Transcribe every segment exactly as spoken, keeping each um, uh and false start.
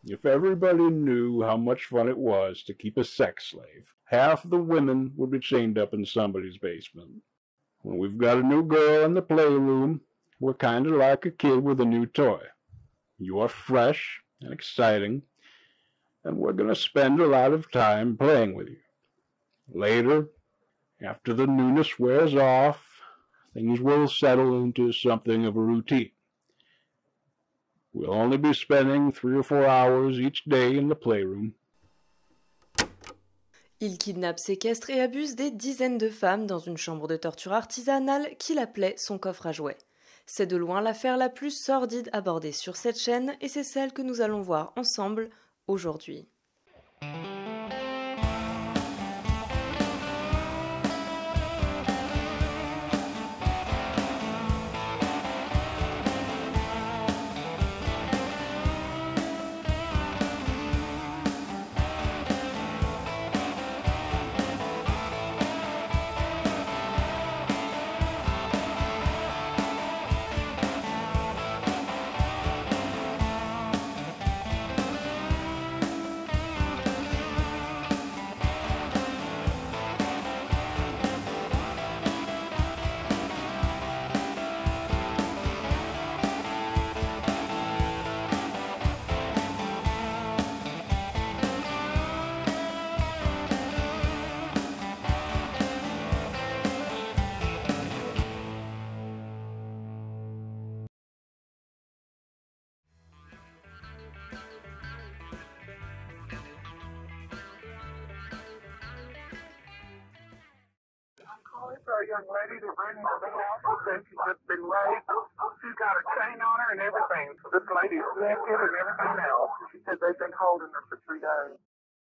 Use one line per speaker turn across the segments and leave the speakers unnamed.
If everybody knew how much fun it was to keep a sex slave, half the women would be chained up in somebody's basement. When we've got a new girl in the playroom, we're kind of like a kid with a new toy. You're fresh and exciting, and we're going to spend a lot of time playing with you. Later, after the newness wears off, things will settle into something of a routine. We'll only be spending three or four hours each day in the playroom.
Il kidnappe, séquestre et abuse des dizaines de femmes dans une chambre de torture artisanale qu'il appelait son coffre à jouets. C'est de loin l'affaire la plus sordide abordée sur cette chaîne et c'est celle que nous allons voir ensemble aujourd'hui.
For a young lady that ran into the house and said she'd just been raped. She's got a chain on her and everything. This lady's naked and everything else. She said they've been holding her for three days.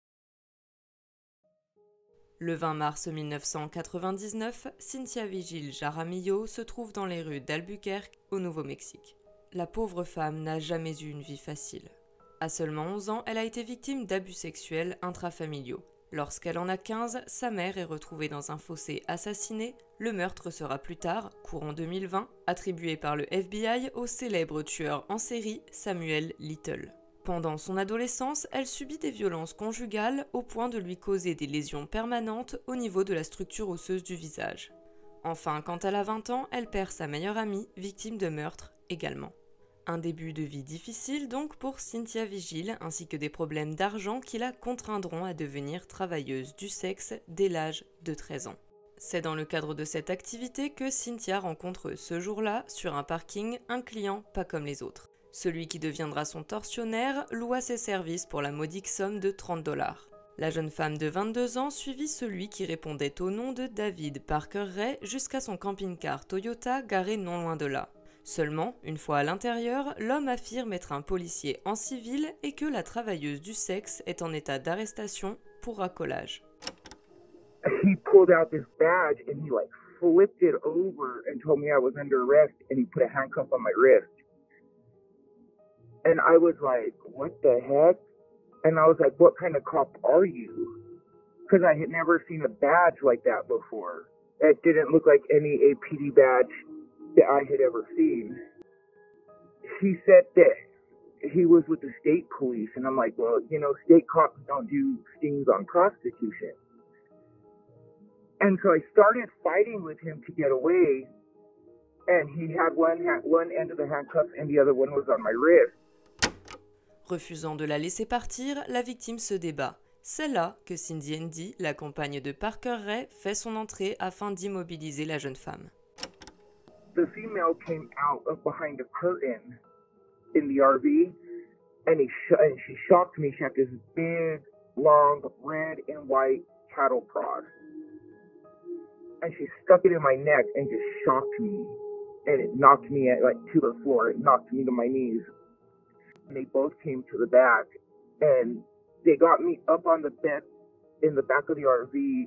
Le vingt mars mille neuf cent quatre-vingt-dix-neuf, Cynthia Vigil Jaramillo se trouve dans les rues d'Albuquerque, au Nouveau-Mexique. La pauvre femme n'a jamais eu une vie facile. À seulement onze ans, elle a été victime d'abus sexuels intrafamiliaux. Lorsqu'elle en a quinze, sa mère est retrouvée dans un fossé assassinée. Le meurtre sera plus tard, courant deux mille vingt, attribué par le F B I au célèbre tueur en série Samuel Little. Pendant son adolescence, elle subit des violences conjugales au point de lui causer des lésions permanentes au niveau de la structure osseuse du visage. Enfin, quand elle a vingt ans, elle perd sa meilleure amie, victime de meurtre également. Un début de vie difficile donc pour Cynthia Vigil, ainsi que des problèmes d'argent qui la contraindront à devenir travailleuse du sexe dès l'âge de treize ans. C'est dans le cadre de cette activité que Cynthia rencontre ce jour-là, sur un parking, un client pas comme les autres. Celui qui deviendra son tortionnaire loua ses services pour la modique somme de trente dollars. La jeune femme de vingt-deux ans suivit celui qui répondait au nom de David Parker Ray jusqu'à son camping-car Toyota garé non loin de là. Seulement, une fois à l'intérieur, l'homme affirme être un policier en civil et que la travailleuse du sexe est en état d'arrestation pour racolage.
He pulled out this badge and he like flipped it over and told me I was under arrest and he put a handcuff on my wrist. And I was like, what the heck? And I was like, what kind of cop are you? Because I had never seen a badge like that before. It didn't look like any A P D badge that I had ever seen. He said that he was with the state police, and I'm like, well, you know, state cops don't do stings on prostitution. And so I started fighting with him to get away, and he had one, ha- one end of the handcuffs and the other one was on my wrist.
Refusant de la laisser partir, la victime se débat. C'est là que Cindy Andy, la compagne de Parker Ray, fait son entrée afin d'immobiliser la jeune femme.
The female came out of behind a curtain in the R V, and, he sh- and she shocked me. She had this big, long, red and white cattle prod. And she stuck it in my neck and just shocked me. And it knocked me at, like to the floor. It knocked me to my knees. And they both came to the back, and they got me up on the bed in the back of the R V,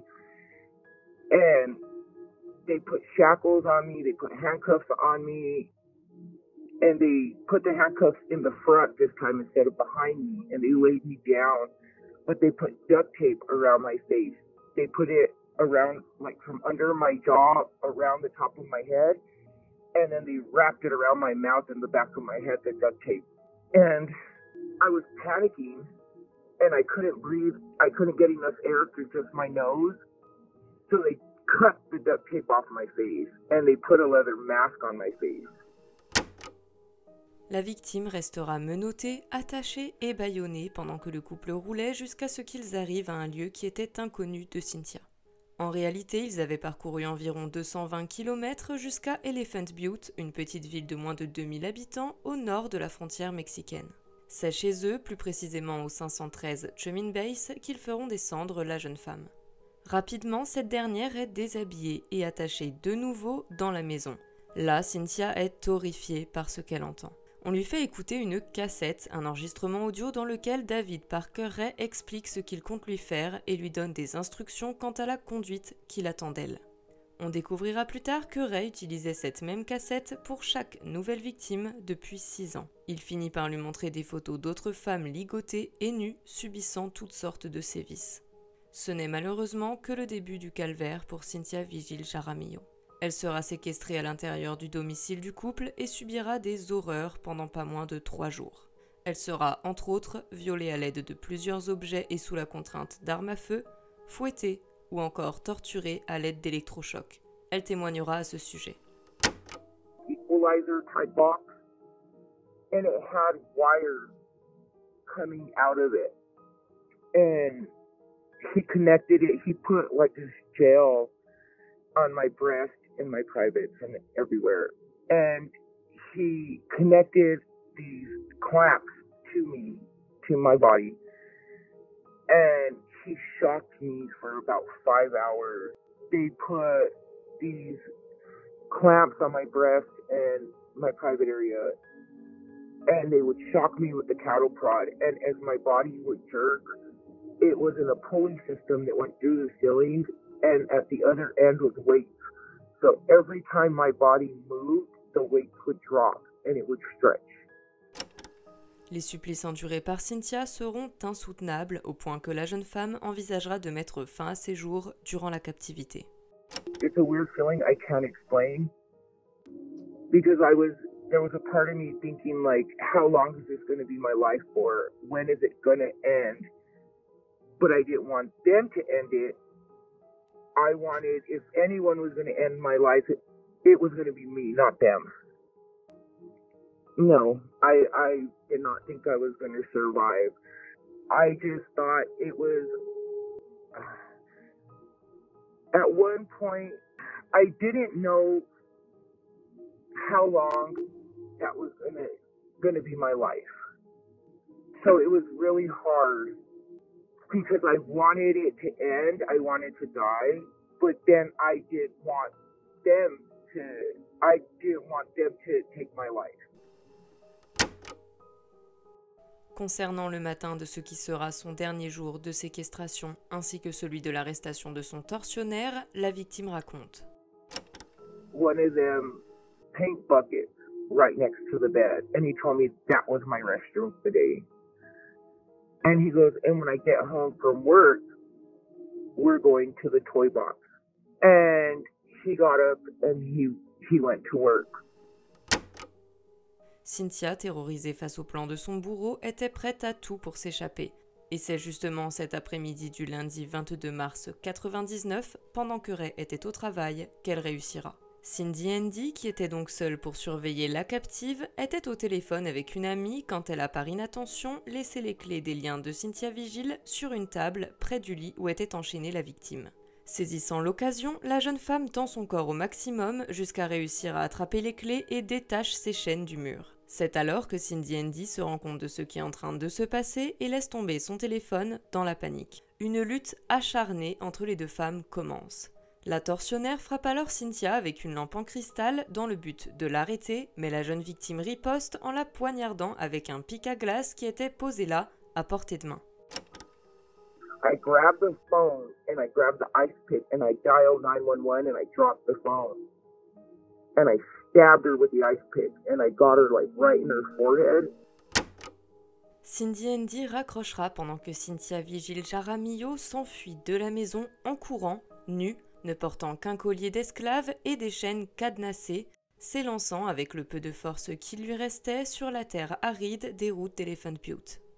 and they put shackles on me, they put handcuffs on me, and they put the handcuffs in the front this time instead of behind me, and they laid me down, but they put duct tape around my face. They put it around, like from under my jaw, around the top of my head, and then they wrapped it around my mouth and the back of my head, the duct tape. And I was panicking and I couldn't breathe. I couldn't get enough air through just my nose. So they cut the duct tape off my face and they put a leather mask on my face.
La victime restera menottée, attachée et bâillonnée pendant que le couple roulait jusqu'à ce qu'ils arrivent à un lieu qui était inconnu de Cynthia. En réalité, ils avaient parcouru environ deux cent vingt kilomètres jusqu'à Elephant Butte, une petite ville de moins de deux mille habitants au nord de la frontière mexicaine. C'est chez eux, plus précisément au cinq cent treize Chemin Base, qu'ils feront descendre la jeune femme. Rapidement, cette dernière est déshabillée et attachée de nouveau dans la maison. Là, Cynthia est horrifiée par ce qu'elle entend. On lui fait écouter une cassette, un enregistrement audio dans lequel David Parker Ray explique ce qu'il compte lui faire et lui donne des instructions quant à la conduite qu'il attend d'elle. On découvrira plus tard que Ray utilisait cette même cassette pour chaque nouvelle victime depuis six ans. Il finit par lui montrer des photos d'autres femmes ligotées et nues subissant toutes sortes de sévices. Ce n'est malheureusement que le début du calvaire pour Cynthia Vigil Jaramillo. Elle sera séquestrée à l'intérieur du domicile du couple et subira des horreurs pendant pas moins de trois jours. Elle sera, entre autres, violée à l'aide de plusieurs objets et sous la contrainte d'armes à feu, fouettée ou encore torturée à l'aide d'électrochocs. Elle témoignera à ce sujet.
Equalizer type box, and it had wires coming out of it. And he connected it, he put like this gel on my breast and my privates and everywhere. And he connected these clamps to me, to my body. And he shocked me for about five hours. They put these clamps on my breast and my private area. And they would shock me with the cattle prod. And as my body would jerk, it was in a pulley system that went through the ceiling. And at the other end was weights. So every time my body moved, the weights would drop and it would stretch.
Les supplices endurés par Cynthia seront insoutenables au point que la jeune femme envisagera de mettre fin à ses jours durant la captivité.
It's a weird feeling I can't explain because I was there was a part of me thinking like, how long is this going to be my life for? When is it going to end? But I didn't want them to end it. I wanted, if anyone was going to end my life, it, it was going to be me, not them. No, I, I did not think I was going to survive. I just thought it was... At one point, I didn't know how long that was going to going to be my life. So it was really hard. Because I wanted it to end, I wanted to die, but then I didn't want them to, I didn't want them to take my life.
Concernant le matin de ce qui sera son dernier jour de séquestration, ainsi que celui de l'arrestation de son tortionnaire, la victime raconte.
One of them paint buckets right next to the bed, and he told me that was my restroom today. And he goes, and when I get home from work, we're going to the toy box. And he got up and he, he went to work.
Cynthia, terrorisée face au plan de son bourreau, était prête à tout pour s'échapper. Et c'est justement cet après-midi du lundi vingt-deux mars quatre-vingt-dix-neuf, pendant que Ray était au travail, qu'elle réussira. Cindy Handy, qui était donc seule pour surveiller la captive, était au téléphone avec une amie quand elle a par inattention laissé les clés des liens de Cynthia Vigil sur une table près du lit où était enchaînée la victime. Saisissant l'occasion, la jeune femme tend son corps au maximum jusqu'à réussir à attraper les clés et détache ses chaînes du mur. C'est alors que Cindy Handy se rend compte de ce qui est en train de se passer et laisse tomber son téléphone dans la panique. Une lutte acharnée entre les deux femmes commence. La tortionnaire frappe alors Cynthia avec une lampe en cristal dans le but de l'arrêter, mais la jeune victime riposte en la poignardant avec un pic à glace qui était posé là, à portée de main.
I grabbed the phone and I grabbed the ice pick and I dialed nine one one and I dropped the phone. And I stabbed her with the ice pick and I got her like right in her forehead.
Cindy Handy raccrochera pendant que Cynthia Vigil Jaramillo s'enfuit de la maison en courant, nue, ne portant qu'un collier d'esclave et des chaînes cadenassées, s'élançant avec le peu de force qui lui restait sur la terre aride des routes d'Elephant Butte.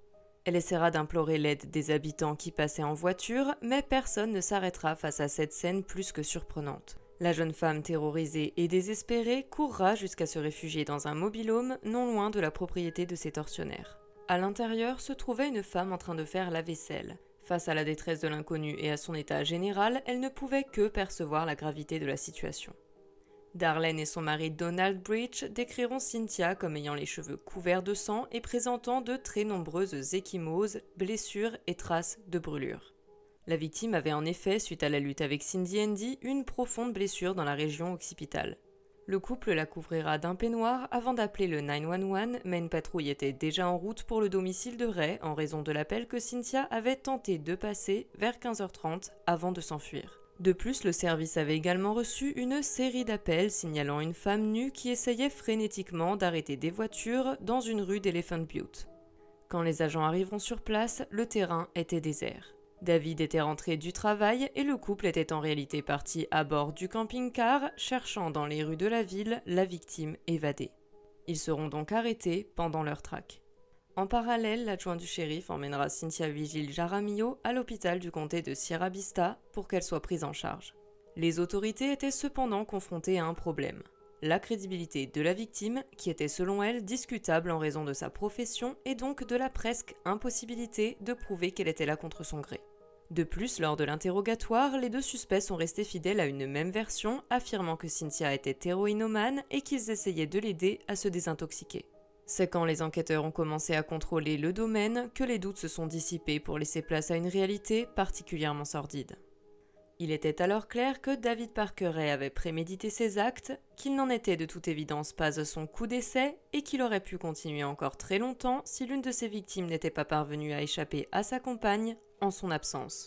Elle essaiera d'implorer l'aide des habitants qui passaient en voiture, mais personne ne s'arrêtera face à cette scène plus que surprenante. La jeune femme terrorisée et désespérée courra jusqu'à se réfugier dans un mobil-home non loin de la propriété de ses tortionnaires. À l'intérieur se trouvait une femme en train de faire la vaisselle. Face à la détresse de l'inconnu et à son état général, elle ne pouvait que percevoir la gravité de la situation. Darlene et son mari Donald Bridge décriront Cynthia comme ayant les cheveux couverts de sang et présentant de très nombreuses ecchymoses, blessures et traces de brûlures. La victime avait en effet, suite à la lutte avec Cindy Andy, une profonde blessure dans la région occipitale. Le couple la couvrira d'un peignoir avant d'appeler le neuf un un, mais une patrouille était déjà en route pour le domicile de Ray en raison de l'appel que Cynthia avait tenté de passer vers quinze heures trente avant de s'enfuir. De plus, le service avait également reçu une série d'appels signalant une femme nue qui essayait frénétiquement d'arrêter des voitures dans une rue d'Elephant Butte. Quand les agents arriveront sur place, le terrain était désert. David était rentré du travail et le couple était en réalité parti à bord du camping-car, cherchant dans les rues de la ville la victime évadée. Ils seront donc arrêtés pendant leur traque. En parallèle, l'adjoint du shérif emmènera Cynthia Vigil Jaramillo à l'hôpital du comté de Sierra Vista pour qu'elle soit prise en charge. Les autorités étaient cependant confrontées à un problème. La crédibilité de la victime, qui était selon elle discutable en raison de sa profession et donc de la presque impossibilité de prouver qu'elle était là contre son gré. De plus, lors de l'interrogatoire, les deux suspects sont restés fidèles à une même version, affirmant que Cynthia était héroïnomane et qu'ils essayaient de l'aider à se désintoxiquer. C'est quand les enquêteurs ont commencé à contrôler le domaine que les doutes se sont dissipés pour laisser place à une réalité particulièrement sordide. Il était alors clair que David Parker Ray avait prémédité ses actes, qu'il n'en était de toute évidence pas à son coup d'essai et qu'il aurait pu continuer encore très longtemps si l'une de ses victimes n'était pas parvenue à échapper à sa compagne en son absence.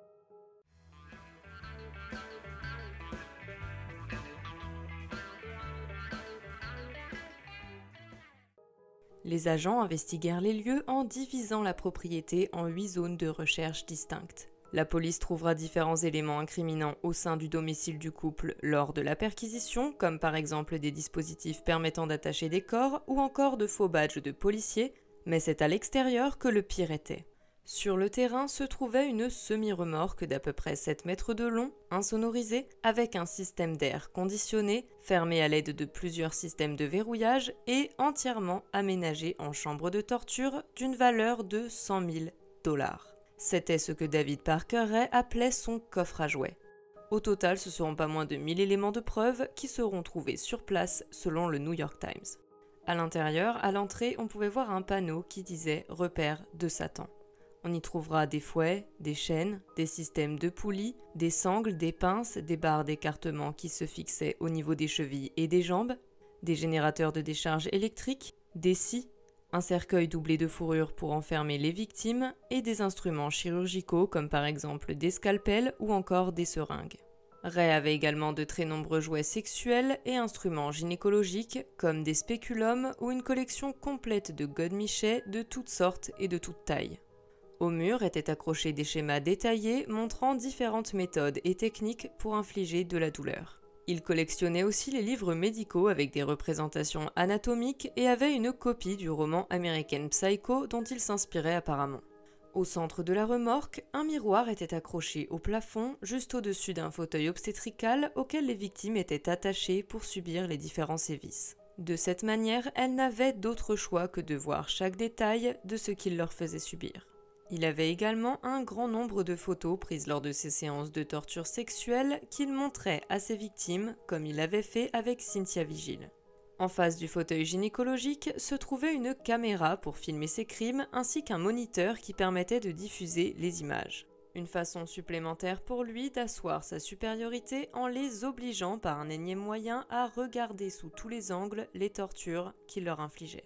Les agents investiguèrent les lieux en divisant la propriété en huit zones de recherche distinctes. La police trouvera différents éléments incriminants au sein du domicile du couple lors de la perquisition, comme par exemple des dispositifs permettant d'attacher des corps ou encore de faux badges de policiers, mais c'est à l'extérieur que le pire était. Sur le terrain se trouvait une semi-remorque d'à peu près sept mètres de long, insonorisée, avec un système d'air conditionné, fermé à l'aide de plusieurs systèmes de verrouillage et entièrement aménagé en chambre de torture d'une valeur de cent mille dollars. C'était ce que David Parker Ray appelait son coffre à jouets. Au total, ce seront pas moins de mille éléments de preuve qui seront trouvés sur place selon le New York Times. À l'intérieur, à l'entrée, on pouvait voir un panneau qui disait « Repère de Satan ». On y trouvera des fouets, des chaînes, des systèmes de poulies, des sangles, des pinces, des barres d'écartement qui se fixaient au niveau des chevilles et des jambes, des générateurs de décharge électrique, des scies, un cercueil doublé de fourrure pour enfermer les victimes et des instruments chirurgicaux comme par exemple des scalpels ou encore des seringues. Ray avait également de très nombreux jouets sexuels et instruments gynécologiques comme des spéculums ou une collection complète de godemichets de toutes sortes et de toutes tailles. Au mur étaient accrochés des schémas détaillés montrant différentes méthodes et techniques pour infliger de la douleur. Il collectionnait aussi les livres médicaux avec des représentations anatomiques et avait une copie du roman American Psycho dont il s'inspirait apparemment. Au centre de la remorque, un miroir était accroché au plafond juste au-dessus d'un fauteuil obstétrical auquel les victimes étaient attachées pour subir les différents sévices. De cette manière, elles n'avaient d'autre choix que de voir chaque détail de ce qu'il leur faisait subir. Il avait également un grand nombre de photos prises lors de ses séances de torture sexuelle qu'il montrait à ses victimes, comme il avait fait avec Cynthia Vigil. En face du fauteuil gynécologique se trouvait une caméra pour filmer ses crimes ainsi qu'un moniteur qui permettait de diffuser les images. Une façon supplémentaire pour lui d'asseoir sa supériorité en les obligeant par un énième moyen à regarder sous tous les angles les tortures qu'il leur infligeait.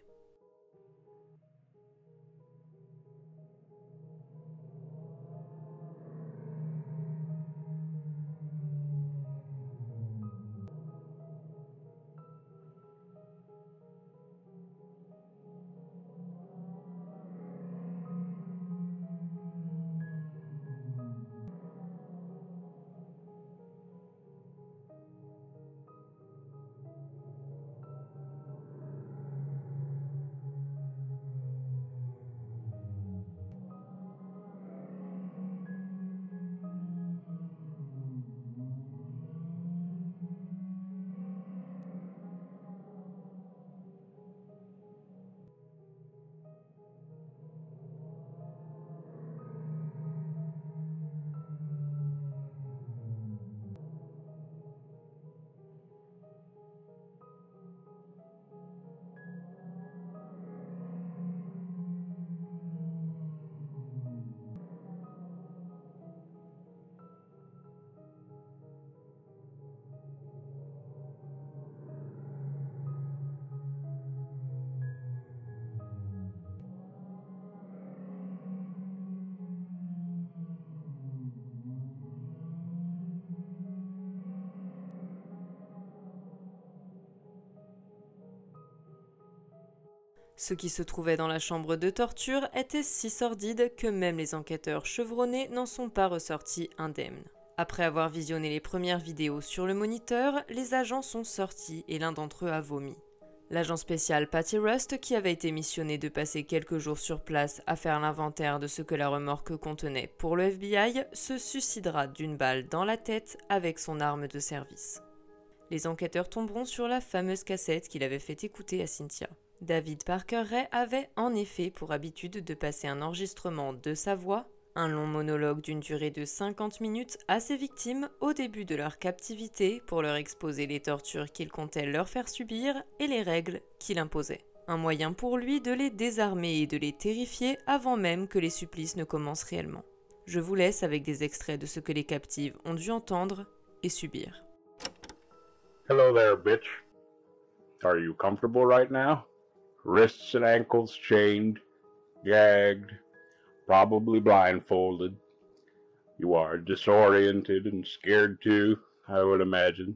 Ce qui se trouvait dans la chambre de torture était si sordide que même les enquêteurs chevronnés n'en sont pas ressortis indemnes. Après avoir visionné les premières vidéos sur le moniteur, les agents sont sortis et l'un d'entre eux a vomi. L'agent spécial Patty Rust, qui avait été missionné de passer quelques jours sur place à faire l'inventaire de ce que la remorque contenait pour le F B I, se suicidera d'une balle dans la tête avec son arme de service. Les enquêteurs tomberont sur la fameuse cassette qu'il avait fait écouter à Cynthia. David Parker Ray avait en effet pour habitude de passer un enregistrement de sa voix, un long monologue d'une durée de cinquante minutes à ses victimes au début de leur captivité pour leur exposer les tortures qu'il comptait leur faire subir et les règles qu'il imposait. Un moyen pour lui de les désarmer et de les terrifier avant même que les supplices ne commencent réellement. Je vous laisse avec des extraits de ce que les captives ont dû entendre et subir.
Hello there, bitch. Are you comfortable right now? Wrists and ankles chained, gagged, probably blindfolded. You are disoriented and scared too, I would imagine.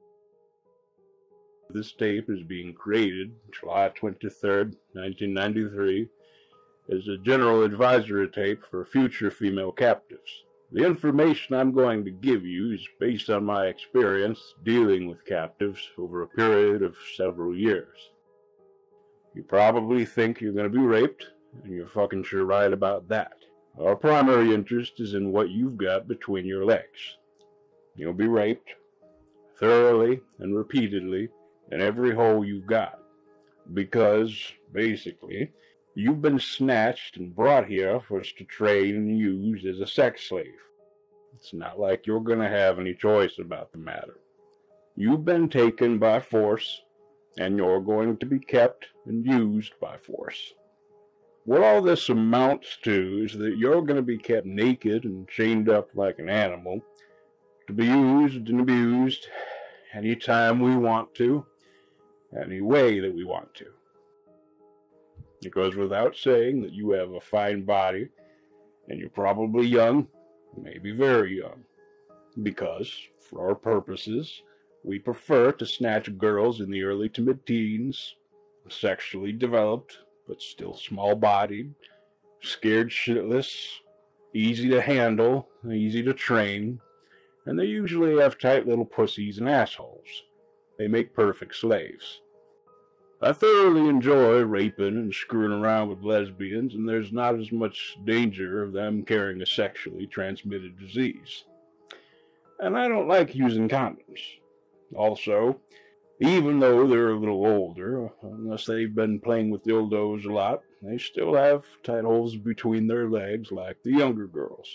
This tape is being created July twenty-third, nineteen ninety-three, as a general advisory tape for future female captives. The information I'm going to give you is based on my experience dealing with captives over a period of several years. You probably think you're going to be raped, and you're fucking sure right about that. Our primary interest is in what you've got between your legs. You'll be raped, thoroughly and repeatedly, in every hole you've got. Because, basically, you've been snatched and brought here for us to train and use as a sex slave. It's not like you're going to have any choice about the matter. You've been taken by force, and you're going to be kept and used by force. What all this amounts to is that you're going to be kept naked and chained up like an animal, to be used and abused anytime we want to, any way that we want to. It goes without saying that you have a fine body, and you're probably young, maybe very young, because, for our purposes, we prefer to snatch girls in the early to mid-teens, sexually developed, but still small-bodied, scared shitless, easy to handle, easy to train, and they usually have tight little pussies and assholes. They make perfect slaves. I thoroughly enjoy raping and screwing around with lesbians, and there's not as much danger of them carrying a sexually transmitted disease. And I don't like using condoms. Also, even though they're a little older, unless they've been playing with dildos a lot, they still have tight holes between their legs like the younger girls.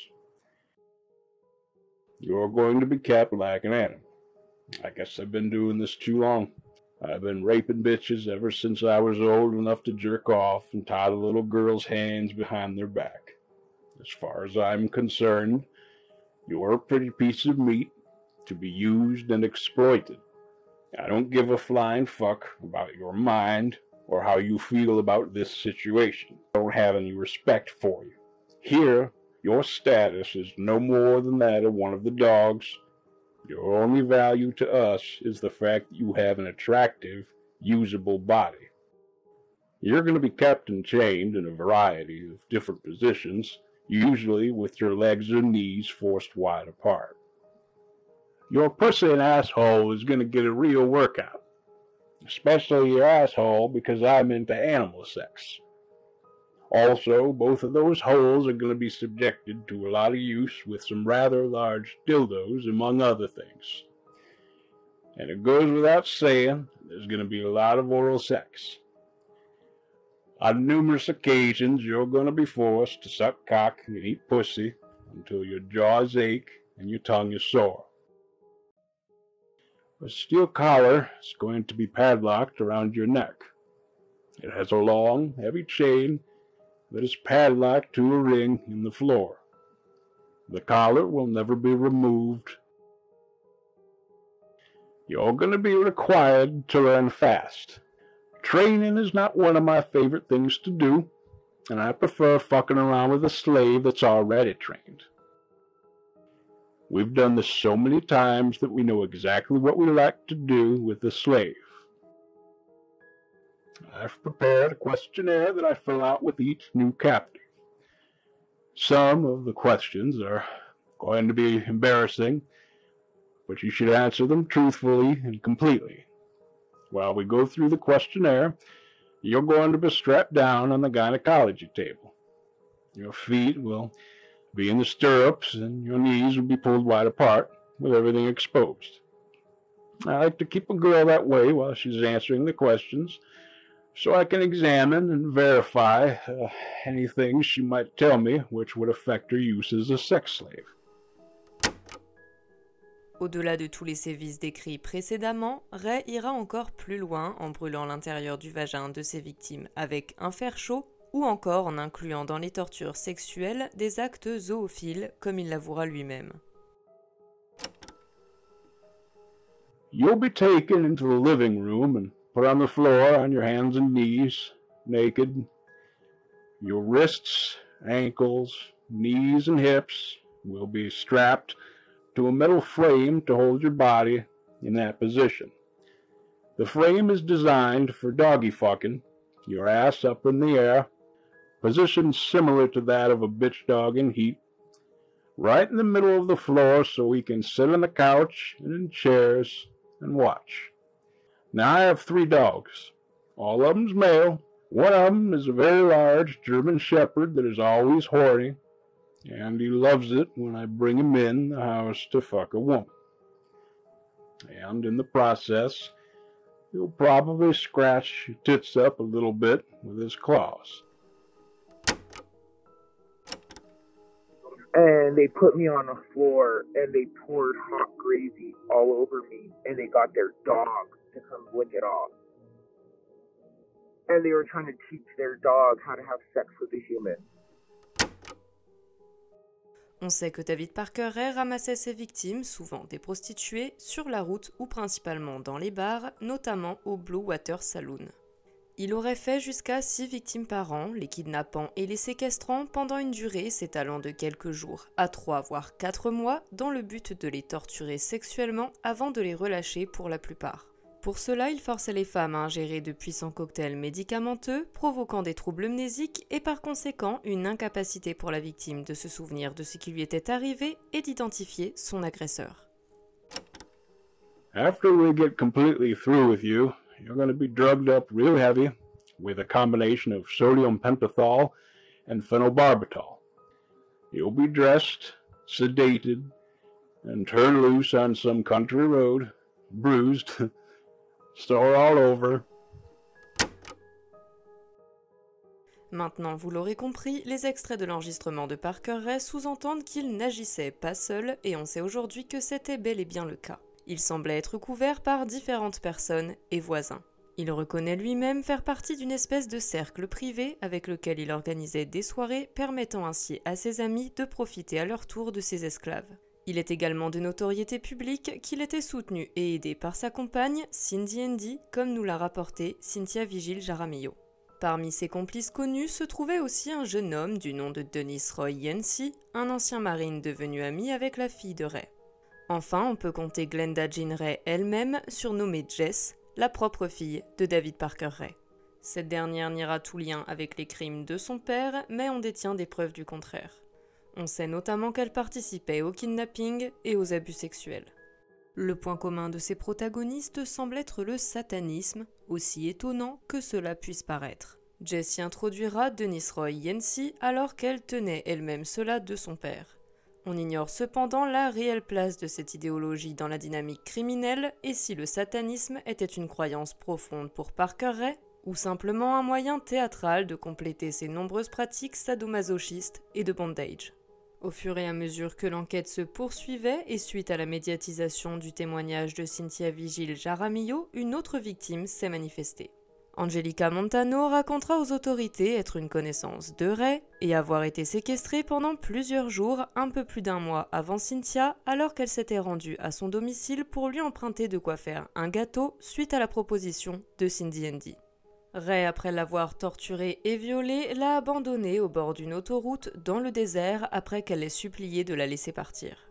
You're going to be kept like an animal. I guess I've been doing this too long. I've been raping bitches ever since I was old enough to jerk off and tie the little girls' hands behind their back. As far as I'm concerned, you're a pretty piece of meat to be used and exploited. I don't give a flying fuck about your mind or how you feel about this situation. I don't have any respect for you. Here, your status is no more than that of one of the dogs. Your only value to us is the fact that you have an attractive, usable body. You're going to be kept and chained in a variety of different positions, usually with your legs or knees forced wide apart. Your pussy and asshole is going to get a real workout, especially your asshole because I'm into animal sex. Also, both of those holes are going to be subjected to a lot of use with some rather large dildos, among other things. And it goes without saying, there's going to be a lot of oral sex. On numerous occasions, you're going to be forced to suck cock and eat pussy until your jaws ache and your tongue is sore. A steel collar is going to be padlocked around your neck. It has a long, heavy chain that is padlocked to a ring in the floor. The collar will never be removed. You're going to be required to learn fast. Training is not one of my favorite things to do, and I prefer fucking around with a slave that's already trained. We've done this so many times that we know exactly what we like to do with the slave. I've prepared a questionnaire that I fill out with each new captive. Some of the questions are going to be embarrassing, but you should answer them truthfully and completely. While we go through the questionnaire, you're going to be strapped down on the gynecology table. Your feet will be in the stirrups and your knees will be pulled wide apart with everything exposed. I like to keep a girl that way while she's answering the questions so I can examine and verify uh, anything she might tell me which would affect her use as a sex slave.
Au-delà de tous les sévices décrits précédemment, Ray ira encore plus loin en brûlant l'intérieur du vagin de ses victimes avec un fer chaud ou encore en incluant dans les tortures sexuelles des actes zoophiles comme il l'avouera lui-même.
You'll be taken into the living room and put on the floor on your hands and knees, naked. Your wrists, ankles, knees, and hips will be strapped to a metal frame to hold your body in that position. The frame is designed for doggy fucking, your ass up in the air, positioned similar to that of a bitch dog in heat, right in the middle of the floor so we can sit on the couch and in chairs and watch. Now I have three dogs. All of them's male. One of them is a very large German Shepherd that is always horny, and he loves it when I bring him in the house to fuck a woman. And in the process, he'll probably scratch your tits up a little bit with his claws.
And they put me on the floor and they poured hot gravy all over me and they got their dog to come lick it off. And they were trying to teach their dog how to have sex with a human.
On sait que David Parker Ray ramassait ses victimes, souvent des prostituées, sur la route ou principalement dans les bars, notamment au Blue Water Saloon. Il aurait fait jusqu'à six victimes par an, les kidnappant et les séquestrant pendant une durée s'étalant de quelques jours à trois voire quatre mois dans le but de les torturer sexuellement avant de les relâcher pour la plupart. Pour cela, il forçait les femmes à ingérer de puissants cocktails médicamenteux, provoquant des troubles mnésiques et par conséquent une incapacité pour la victime de se souvenir de ce qui lui était arrivé et d'identifier son agresseur.
After we get completely through with you, you're going to be drugged up real heavy with a combination of sodium pentothal and phenobarbital. You'll be dressed, sedated, and turned loose on some country road, bruised, sore all over.
Maintenant, vous l'aurez compris, les extraits de l'enregistrement de Parker Ray sous-entendent qu'il n'agissait pas seul et on sait aujourd'hui que c'était bel et bien le cas. Il semblait être couvert par différentes personnes et voisins. Il reconnaît lui-même faire partie d'une espèce de cercle privé avec lequel il organisait des soirées permettant ainsi à ses amis de profiter à leur tour de ses esclaves. Il est également de notoriété publique qu'il était soutenu et aidé par sa compagne, Cindy Handy, comme nous l'a rapporté Cynthia Vigil Jaramillo. Parmi ses complices connus se trouvait aussi un jeune homme du nom de Dennis Roy Yancey, un ancien marine devenu ami avec la fille de Ray. Enfin, on peut compter Glenda Jean Ray elle-même, surnommée Jess, la propre fille de David Parker Ray. Cette dernière niera tout lien avec les crimes de son père, mais on détient des preuves du contraire. On sait notamment qu'elle participait au kidnapping et aux abus sexuels. Le point commun de ces protagonistes semble être le satanisme, aussi étonnant que cela puisse paraître. Jess y introduira Dennis Roy Yancey alors qu'elle tenait elle-même cela de son père. On ignore cependant la réelle place de cette idéologie dans la dynamique criminelle et si le satanisme était une croyance profonde pour Parker Ray ou simplement un moyen théâtral de compléter ses nombreuses pratiques sadomasochistes et de bondage. Au fur et à mesure que l'enquête se poursuivait et suite à la médiatisation du témoignage de Cynthia Vigil Jaramillo, une autre victime s'est manifestée. Angelica Montano racontera aux autorités être une connaissance de Ray et avoir été séquestrée pendant plusieurs jours, un peu plus d'un mois avant Cynthia, alors qu'elle s'était rendue à son domicile pour lui emprunter de quoi faire un gâteau suite à la proposition de Cindy Handy. Ray, après l'avoir torturée et violée, l'a abandonnée au bord d'une autoroute dans le désert après qu'elle l'ait supplié de la laisser partir.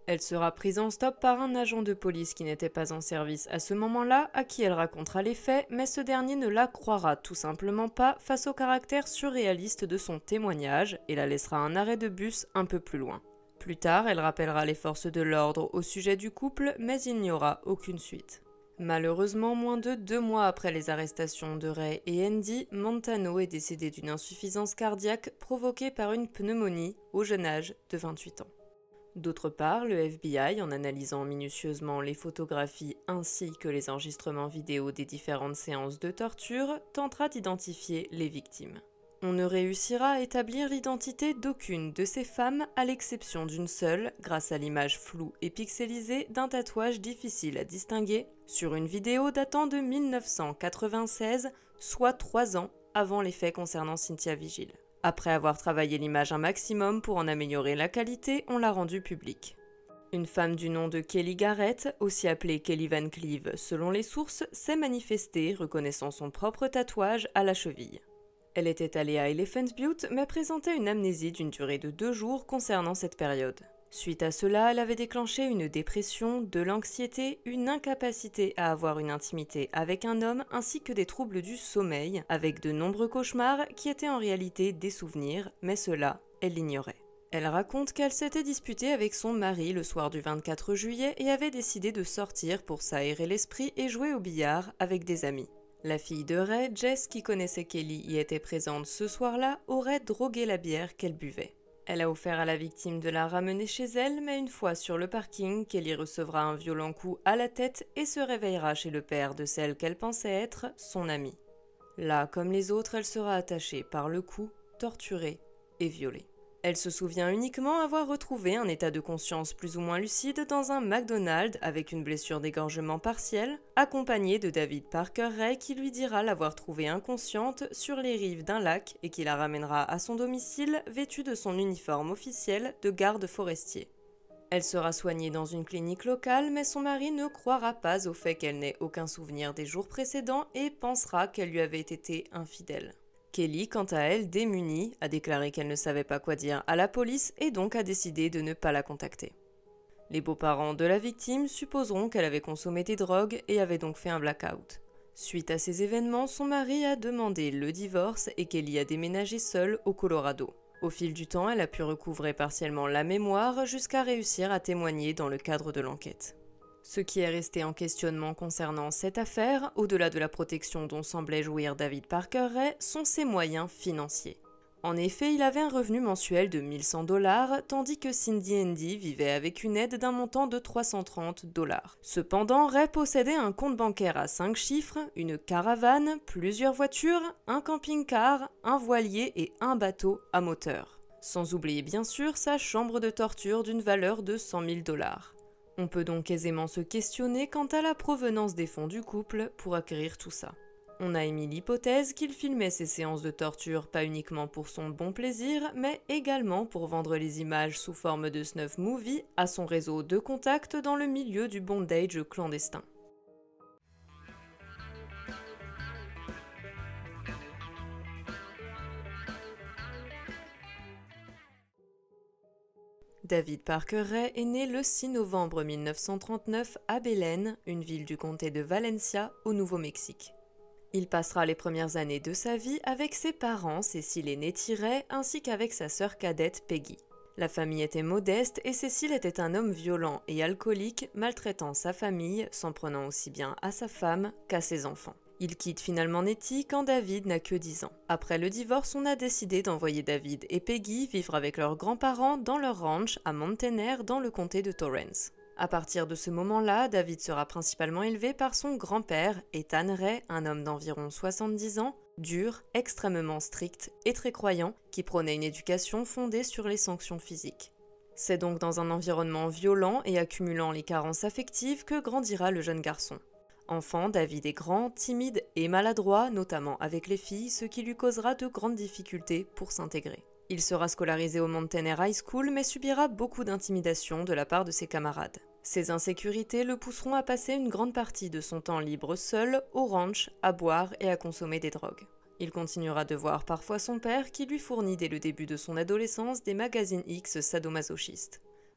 Elle sera prise en stop par un agent de police qui n'était pas en service à ce moment-là, à qui elle racontera les faits, mais ce dernier ne la croira tout simplement pas face au caractère surréaliste de son témoignage et la laissera un arrêt de bus un peu plus loin. Plus tard, elle rappellera les forces de l'ordre au sujet du couple, mais il n'y aura aucune suite. Malheureusement, moins de deux mois après les arrestations de Ray et Andy, Montano est décédé d'une insuffisance cardiaque provoquée par une pneumonie au jeune âge de vingt-huit ans. D'autre part, le F B I, en analysant minutieusement les photographies ainsi que les enregistrements vidéo des différentes séances de torture, tentera d'identifier les victimes. On ne réussira à établir l'identité d'aucune de ces femmes, à l'exception d'une seule, grâce à l'image floue et pixelisée d'un tatouage difficile à distinguer, sur une vidéo datant de mille neuf cent quatre-vingt-seize, soit trois ans avant les faits concernant Cynthia Vigil. Après avoir travaillé l'image un maximum pour en améliorer la qualité, on l'a rendue publique. Une femme du nom de Kelly Garrett, aussi appelée Kelly Van Cleave selon les sources, s'est manifestée, reconnaissant son propre tatouage à la cheville. Elle était allée à Elephant Butte, mais présentait une amnésie d'une durée de deux jours concernant cette période. Suite à cela, elle avait déclenché une dépression, de l'anxiété, une incapacité à avoir une intimité avec un homme, ainsi que des troubles du sommeil, avec de nombreux cauchemars qui étaient en réalité des souvenirs, mais cela, elle l'ignorait. Elle raconte qu'elle s'était disputée avec son mari le soir du vingt-quatre juillet et avait décidé de sortir pour s'aérer l'esprit et jouer au billard avec des amis. La fille de Ray, Jess, qui connaissait Kelly y était présente ce soir-là, aurait drogué la bière qu'elle buvait. Elle a offert à la victime de la ramener chez elle, mais une fois sur le parking, Kelly recevra un violent coup à la tête et se réveillera chez le père de celle qu'elle pensait être son amie. Là, comme les autres, elle sera attachée par le cou, torturée et violée. Elle se souvient uniquement avoir retrouvé un état de conscience plus ou moins lucide dans un McDonald's avec une blessure d'égorgement partielle, accompagnée de David Parker Ray qui lui dira l'avoir trouvée inconsciente sur les rives d'un lac et qui la ramènera à son domicile vêtue de son uniforme officiel de garde forestier. Elle sera soignée dans une clinique locale, mais son mari ne croira pas au fait qu'elle n'ait aucun souvenir des jours précédents et pensera qu'elle lui avait été infidèle. Kelly, quant à elle, démunie, a déclaré qu'elle ne savait pas quoi dire à la police et donc a décidé de ne pas la contacter. Les beaux-parents de la victime supposeront qu'elle avait consommé des drogues et avait donc fait un blackout. Suite à ces événements, son mari a demandé le divorce et Kelly a déménagé seule au Colorado. Au fil du temps, elle a pu recouvrer partiellement la mémoire jusqu'à réussir à témoigner dans le cadre de l'enquête. Ce qui est resté en questionnement concernant cette affaire, au-delà de la protection dont semblait jouir David Parker Ray, sont ses moyens financiers. En effet, il avait un revenu mensuel de mille cent dollars, tandis que Cindy Andy vivait avec une aide d'un montant de trois cent trente dollars. Cependant, Ray possédait un compte bancaire à cinq chiffres, une caravane, plusieurs voitures, un camping-car, un voilier et un bateau à moteur. Sans oublier bien sûr sa chambre de torture d'une valeur de cent mille dollars. On peut donc aisément se questionner quant à la provenance des fonds du couple pour acquérir tout ça. On a émis l'hypothèse qu'il filmait ces séances de torture pas uniquement pour son bon plaisir, mais également pour vendre les images sous forme de snuff movie à son réseau de contacts dans le milieu du bondage clandestin. David Parker Ray est né le six novembre mille neuf cent trente-neuf à Belen, une ville du comté de Valencia, au Nouveau-Mexique. Il passera les premières années de sa vie avec ses parents, Cécile et Nettie Ray, ainsi qu'avec sa sœur cadette Peggy. La famille était modeste et Cécile était un homme violent et alcoolique, maltraitant sa famille, s'en prenant aussi bien à sa femme qu'à ses enfants. Il quitte finalement Nettie quand David n'a que dix ans. Après le divorce, on a décidé d'envoyer David et Peggy vivre avec leurs grands-parents dans leur ranch à Mountain Air dans le comté de Torrance. À partir de ce moment-là, David sera principalement élevé par son grand-père, Ethan Ray, un homme d'environ soixante-dix ans, dur, extrêmement strict et très croyant, qui prônait une éducation fondée sur les sanctions physiques. C'est donc dans un environnement violent et accumulant les carences affectives que grandira le jeune garçon. Enfant, David est grand, timide et maladroit, notamment avec les filles, ce qui lui causera de grandes difficultés pour s'intégrer. Il sera scolarisé au Mountain Air High School, mais subira beaucoup d'intimidation de la part de ses camarades. Ces insécurités le pousseront à passer une grande partie de son temps libre seul, au ranch, à boire et à consommer des drogues. Il continuera de voir parfois son père qui lui fournit dès le début de son adolescence des magazines X sadomasochistes.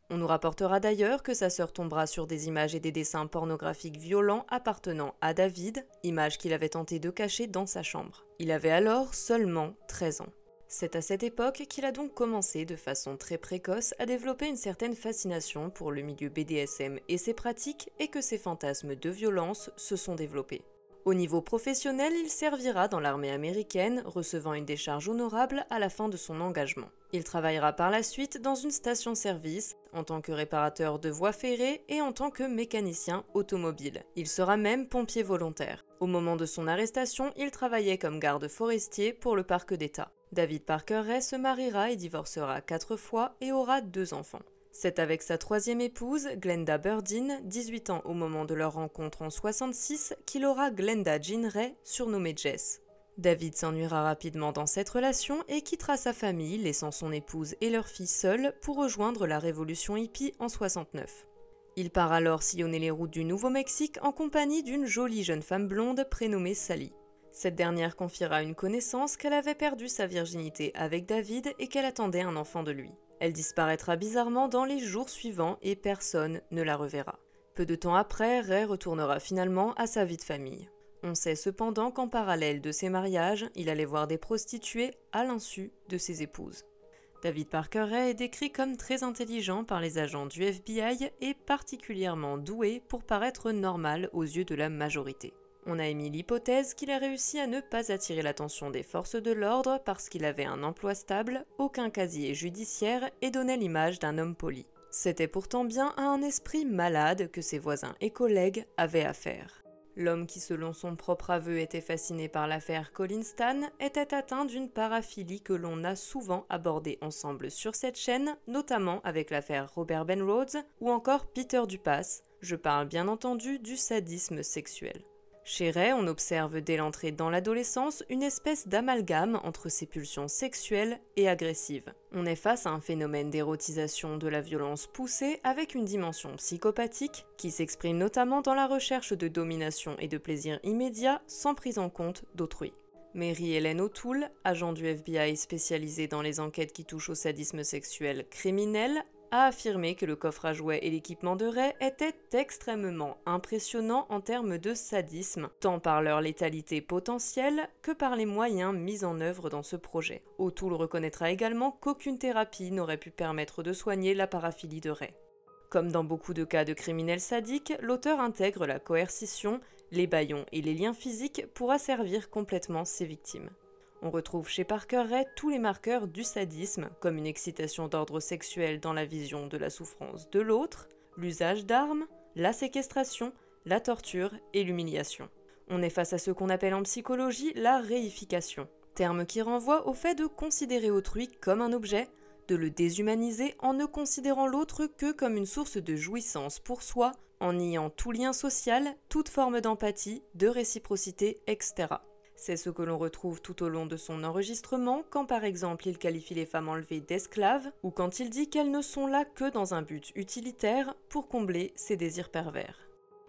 On nous rapportera d'ailleurs que sa sœur tombera sur des images et des dessins pornographiques violents appartenant à David, images qu'il avait tenté de cacher dans sa chambre. Il avait alors seulement treize ans. C'est à cette époque qu'il a donc commencé de façon très précoce à développer une certaine fascination pour le milieu B D S M et ses pratiques et que ses fantasmes de violence se sont développés. Au niveau professionnel, il servira dans l'armée américaine, recevant une décharge honorable à la fin de son engagement. Il travaillera par la suite dans une station-service, en tant que réparateur de voies ferrées et en tant que mécanicien automobile. Il sera même pompier volontaire. Au moment de son arrestation, il travaillait comme garde forestier pour le parc d'État. David Parker Ray se mariera et divorcera quatre fois et aura deux enfants. C'est avec sa troisième épouse, Glenda Burdine, dix-huit ans au moment de leur rencontre en soixante-six, qu'il aura Glenda Jean Ray, surnommée Jess. David s'ennuiera rapidement dans cette relation et quittera sa famille, laissant son épouse et leur fille seuls pour rejoindre la révolution hippie en soixante-neuf. Il part alors sillonner les routes du Nouveau-Mexique en compagnie d'une jolie jeune femme blonde prénommée Sally. Cette dernière confiera à une connaissance qu'elle avait perdu sa virginité avec David et qu'elle attendait un enfant de lui. Elle disparaîtra bizarrement dans les jours suivants et personne ne la reverra. Peu de temps après, Ray retournera finalement à sa vie de famille. On sait cependant qu'en parallèle de ses mariages, il allait voir des prostituées à l'insu de ses épouses. David Parker Ray est décrit comme très intelligent par les agents du F B I et particulièrement doué pour paraître normal aux yeux de la majorité. On a émis l'hypothèse qu'il a réussi à ne pas attirer l'attention des forces de l'ordre parce qu'il avait un emploi stable, aucun casier judiciaire et donnait l'image d'un homme poli. C'était pourtant bien à un esprit malade que ses voisins et collègues avaient affaire. L'homme qui, selon son propre aveu, était fasciné par l'affaire Colin Stan était atteint d'une paraphilie que l'on a souvent abordée ensemble sur cette chaîne, notamment avec l'affaire Robert Ben Rhodes ou encore Peter Dupas. Je parle bien entendu du sadisme sexuel. Chez Ray, on observe dès l'entrée dans l'adolescence une espèce d'amalgame entre ses pulsions sexuelles et agressives. On est face à un phénomène d'érotisation de la violence poussée avec une dimension psychopathique qui s'exprime notamment dans la recherche de domination et de plaisir immédiat sans prise en compte d'autrui. Mary Ellen O'Toole, agent du F B I spécialisé dans les enquêtes qui touchent au sadisme sexuel criminel, a affirmé que le coffre à jouets et l'équipement de Ray étaient extrêmement impressionnants en termes de sadisme, tant par leur létalité potentielle que par les moyens mis en œuvre dans ce projet. O'Toole reconnaîtra également qu'aucune thérapie n'aurait pu permettre de soigner la paraphilie de Ray. Comme dans beaucoup de cas de criminels sadiques, l'auteur intègre la coercition, les bâillons et les liens physiques pour asservir complètement ses victimes. On retrouve chez Parker Ray tous les marqueurs du sadisme, comme une excitation d'ordre sexuel dans la vision de la souffrance de l'autre, l'usage d'armes, la séquestration, la torture et l'humiliation. On est face à ce qu'on appelle en psychologie la réification, terme qui renvoie au fait de considérer autrui comme un objet, de le déshumaniser en ne considérant l'autre que comme une source de jouissance pour soi, en niant tout lien social, toute forme d'empathie, de réciprocité, et cetera. C'est ce que l'on retrouve tout au long de son enregistrement, quand par exemple il qualifie les femmes enlevées d'esclaves, ou quand il dit qu'elles ne sont là que dans un but utilitaire pour combler ses désirs pervers.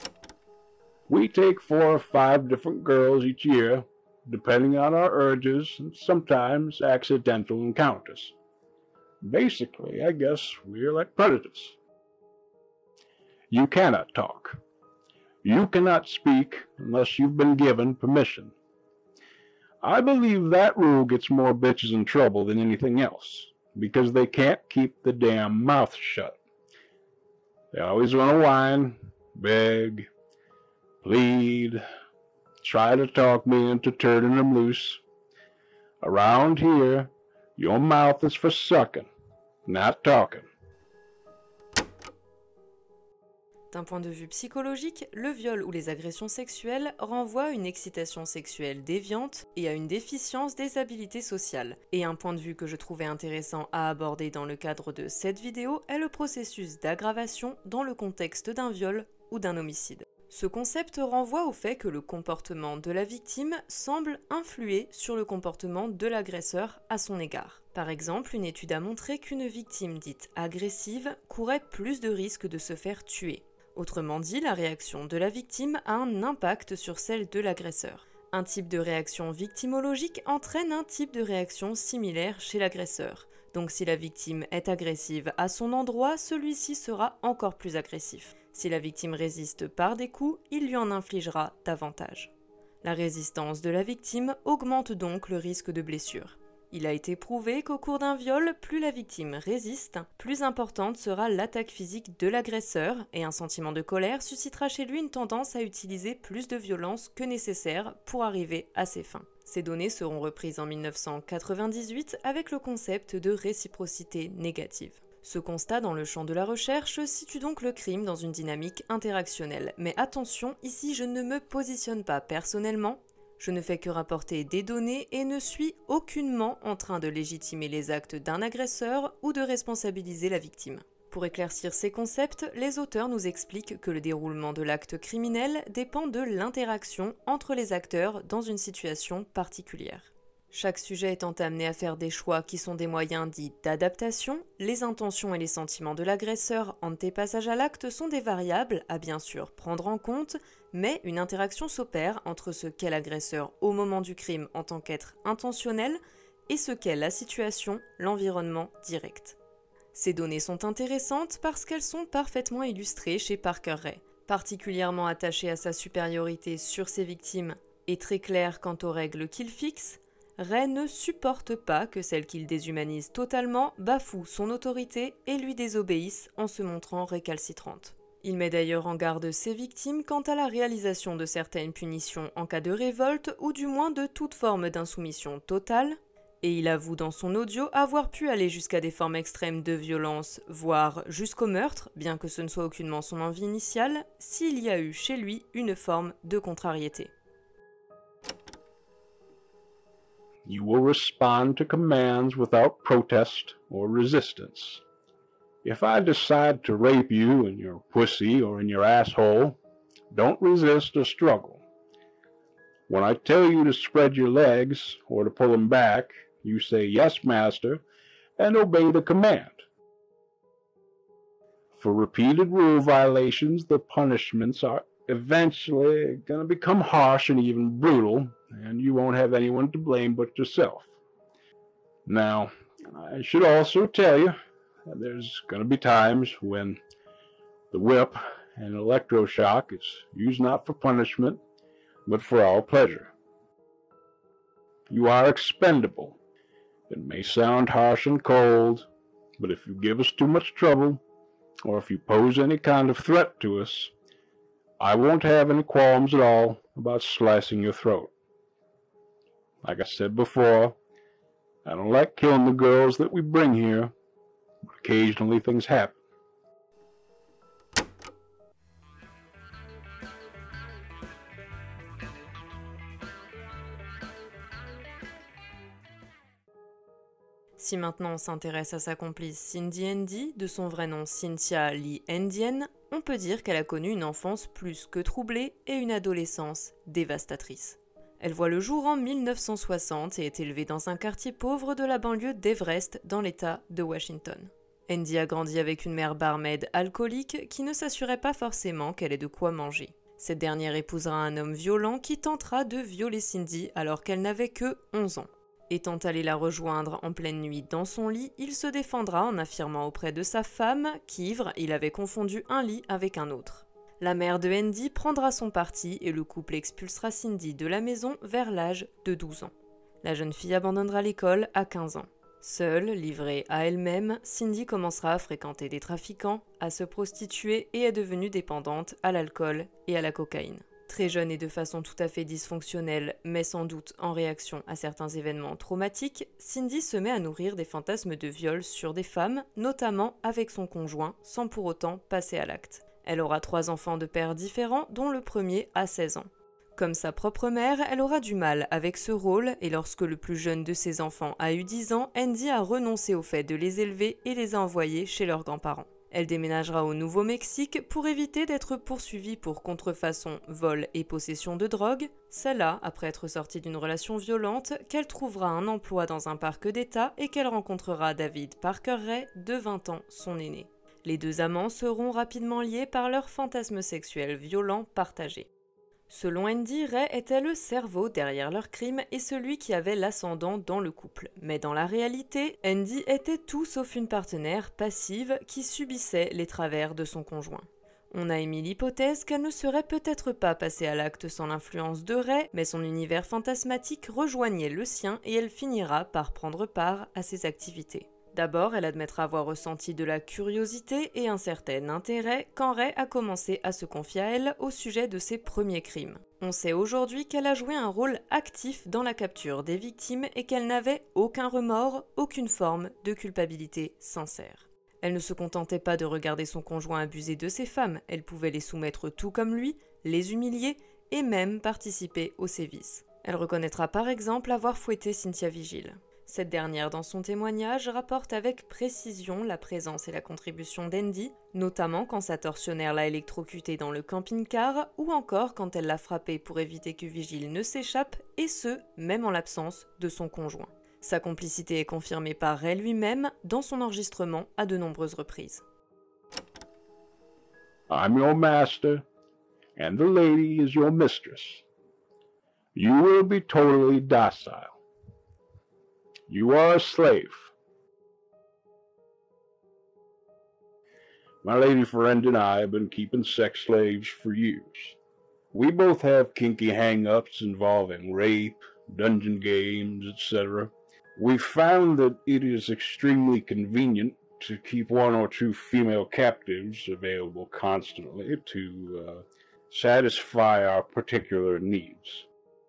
We take four or five different girls each year, depending on our urges and sometimes accidental encounters. Basically, I guess we're like predators. You cannot talk. You cannot speak unless you've been given permission. I believe that rule gets more bitches in trouble than anything else, because they can't keep the damn mouth shut. They always want to whine, beg, plead, try to talk me into turning them loose. Around here, your mouth is for sucking, not talking.
D'un point de vue psychologique, le viol ou les agressions sexuelles renvoient à une excitation sexuelle déviante et à une déficience des habiletés sociales. Et un point de vue que je trouvais intéressant à aborder dans le cadre de cette vidéo est le processus d'aggravation dans le contexte d'un viol ou d'un homicide. Ce concept renvoie au fait que le comportement de la victime semble influer sur le comportement de l'agresseur à son égard. Par exemple, une étude a montré qu'une victime dite agressive courait plus de risques de se faire tuer. Autrement dit, la réaction de la victime a un impact sur celle de l'agresseur. Un type de réaction victimologique entraîne un type de réaction similaire chez l'agresseur. Donc si la victime est agressive à son endroit, celui-ci sera encore plus agressif. Si la victime résiste par des coups, il lui en infligera davantage. La résistance de la victime augmente donc le risque de blessure. Il a été prouvé qu'au cours d'un viol, plus la victime résiste, plus importante sera l'attaque physique de l'agresseur et un sentiment de colère suscitera chez lui une tendance à utiliser plus de violence que nécessaire pour arriver à ses fins. Ces données seront reprises en mille neuf cent quatre-vingt-dix-huit avec le concept de réciprocité négative. Ce constat dans le champ de la recherche situe donc le crime dans une dynamique interactionnelle. Mais attention, ici je ne me positionne pas personnellement, je ne fais que rapporter des données et ne suis aucunement en train de légitimer les actes d'un agresseur ou de responsabiliser la victime. Pour éclaircir ces concepts, les auteurs nous expliquent que le déroulement de l'acte criminel dépend de l'interaction entre les acteurs dans une situation particulière. Chaque sujet étant amené à faire des choix qui sont des moyens dits d'adaptation, les intentions et les sentiments de l'agresseur anté-passage à l'acte sont des variables à bien sûr prendre en compte, mais une interaction s'opère entre ce qu'est l'agresseur au moment du crime en tant qu'être intentionnel et ce qu'est la situation, l'environnement direct. Ces données sont intéressantes parce qu'elles sont parfaitement illustrées chez Parker Ray. Particulièrement attaché à sa supériorité sur ses victimes et très clair quant aux règles qu'il fixe, Ray ne supporte pas que celle qu'il déshumanise totalement bafoue son autorité et lui désobéisse en se montrant récalcitrante. Il met d'ailleurs en garde ses victimes quant à la réalisation de certaines punitions en cas de révolte ou du moins de toute forme d'insoumission totale, et il avoue dans son audio avoir pu aller jusqu'à des formes extrêmes de violence, voire jusqu'au meurtre, bien que ce ne soit aucunement son envie initiale, s'il y a eu chez lui une forme de contrariété.
You will respond to commands without protest or resistance. If I decide to rape you in your pussy or in your asshole, don't resist or struggle. When I tell you to spread your legs or to pull them back, you say, "Yes, master," and obey the command. For repeated rule violations, the punishments are eventually going to become harsh and even brutal, and you won't have anyone to blame but yourself. Now, I should also tell you that there's going to be times when the whip and electroshock is used not for punishment, but for our pleasure. You are expendable. It may sound harsh and cold, but if you give us too much trouble, or if you pose any kind of threat to us, I won't have any qualms at all about slicing your throat. Like I said before, I don't like killing the girls that we bring here, but occasionally things happen.
Si maintenant on s'intéresse à sa complice Cindy Handy, de son vrai nom Cynthia Lee Handian, on peut dire qu'elle a connu une enfance plus que troublée et une adolescence dévastatrice. Elle voit le jour en mille neuf cent soixante et est élevée dans un quartier pauvre de la banlieue d'Everest dans l'État de Washington. Handy a grandi avec une mère barmaid alcoolique qui ne s'assurait pas forcément qu'elle ait de quoi manger. Cette dernière épousera un homme violent qui tentera de violer Cindy alors qu'elle n'avait que onze ans. Étant allé la rejoindre en pleine nuit dans son lit, il se défendra en affirmant auprès de sa femme qu'ivre, il avait confondu un lit avec un autre. La mère de Handy prendra son parti et le couple expulsera Cindy de la maison vers l'âge de douze ans. La jeune fille abandonnera l'école à quinze ans. Seule, livrée à elle-même, Cindy commencera à fréquenter des trafiquants, à se prostituer et est devenue dépendante à l'alcool et à la cocaïne. Très jeune et de façon tout à fait dysfonctionnelle, mais sans doute en réaction à certains événements traumatiques, Cindy se met à nourrir des fantasmes de viol sur des femmes, notamment avec son conjoint, sans pour autant passer à l'acte. Elle aura trois enfants de pères différents, dont le premier a seize ans. Comme sa propre mère, elle aura du mal avec ce rôle, et lorsque le plus jeune de ses enfants a eu dix ans, Handy a renoncé au fait de les élever et les a envoyés chez leurs grands-parents. Elle déménagera au Nouveau-Mexique pour éviter d'être poursuivie pour contrefaçon, vol et possession de drogue. C'est là, après être sortie d'une relation violente, qu'elle trouvera un emploi dans un parc d'État et qu'elle rencontrera David Parker Ray, de vingt ans, son aîné. Les deux amants seront rapidement liés par leurs fantasmes sexuels violents partagés. Selon Andy, Ray était le cerveau derrière leur crime et celui qui avait l'ascendant dans le couple. Mais dans la réalité, Andy était tout sauf une partenaire passive qui subissait les travers de son conjoint. On a émis l'hypothèse qu'elle ne serait peut-être pas passée à l'acte sans l'influence de Ray, mais son univers fantasmatique rejoignait le sien et elle finira par prendre part à ses activités. D'abord, elle admettra avoir ressenti de la curiosité et un certain intérêt quand Ray a commencé à se confier à elle au sujet de ses premiers crimes. On sait aujourd'hui qu'elle a joué un rôle actif dans la capture des victimes et qu'elle n'avait aucun remords, aucune forme de culpabilité sincère. Elle ne se contentait pas de regarder son conjoint abuser de ses femmes, elle pouvait les soumettre tout comme lui, les humilier et même participer aux sévices. Elle reconnaîtra par exemple avoir fouetté Cynthia Vigil. Cette dernière, dans son témoignage, rapporte avec précision la présence et la contribution d'Andy, notamment quand sa tortionnaire l'a électrocutée dans le camping-car ou encore quand elle l'a frappée pour éviter que Vigil ne s'échappe, et ce, même en l'absence de son conjoint. Sa complicité est confirmée par Ray lui-même dans son enregistrement à de nombreuses reprises.
I'm your master, and the lady is your mistress. You will be totally docile. You are a slave. My lady friend and I have been keeping sex slaves for years. We both have kinky hang-ups involving rape, dungeon games, et cetera. We've found that it is extremely convenient to keep one or two female captives available constantly to uh, satisfy our particular needs.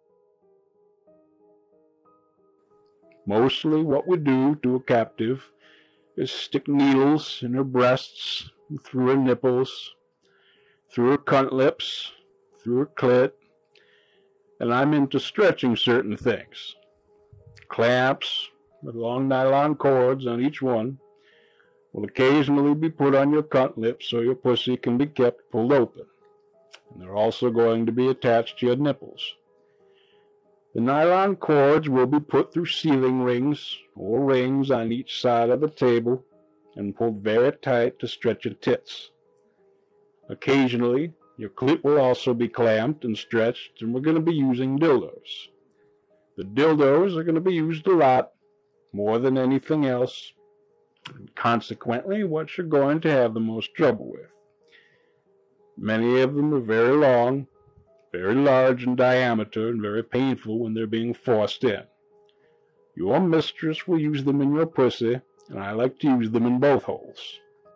Mostly what we do to a captive is stick needles in her breasts, through her nipples, through her cunt lips, through her clit, and I'm into stretching certain things. Clamps with long nylon cords on each one will occasionally be put on your cunt lips so your pussy can be kept pulled open. And they're also going to be attached to your nipples. The nylon cords will be put through ceiling rings or rings on each side of the table and pulled very tight to stretch your tits. Occasionally, your clit will also be clamped and stretched, and we're going to be using dildos. The dildos are going to be used a lot, more than anything else, and consequently what you're going to have the most trouble with. Many of them are very long, very large in diameter, and very painful when they're being forced in. Your mistress will use them in your pussy, and I like to use them in both holes.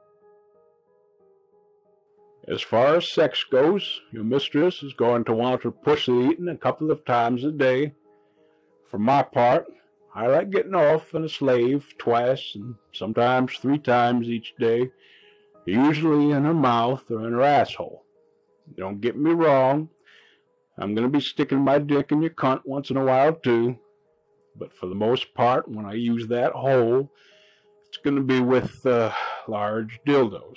As far as sex goes, your mistress is going to want her pussy eaten a couple of times a day. For my part, I like getting off on a slave twice and sometimes three times each day, usually in her mouth or in her asshole. Don't get me wrong, I'm going to be sticking my dick in your cunt once in a while too, but for the most part, when I use that hole, it's going to be with uh, large dildos.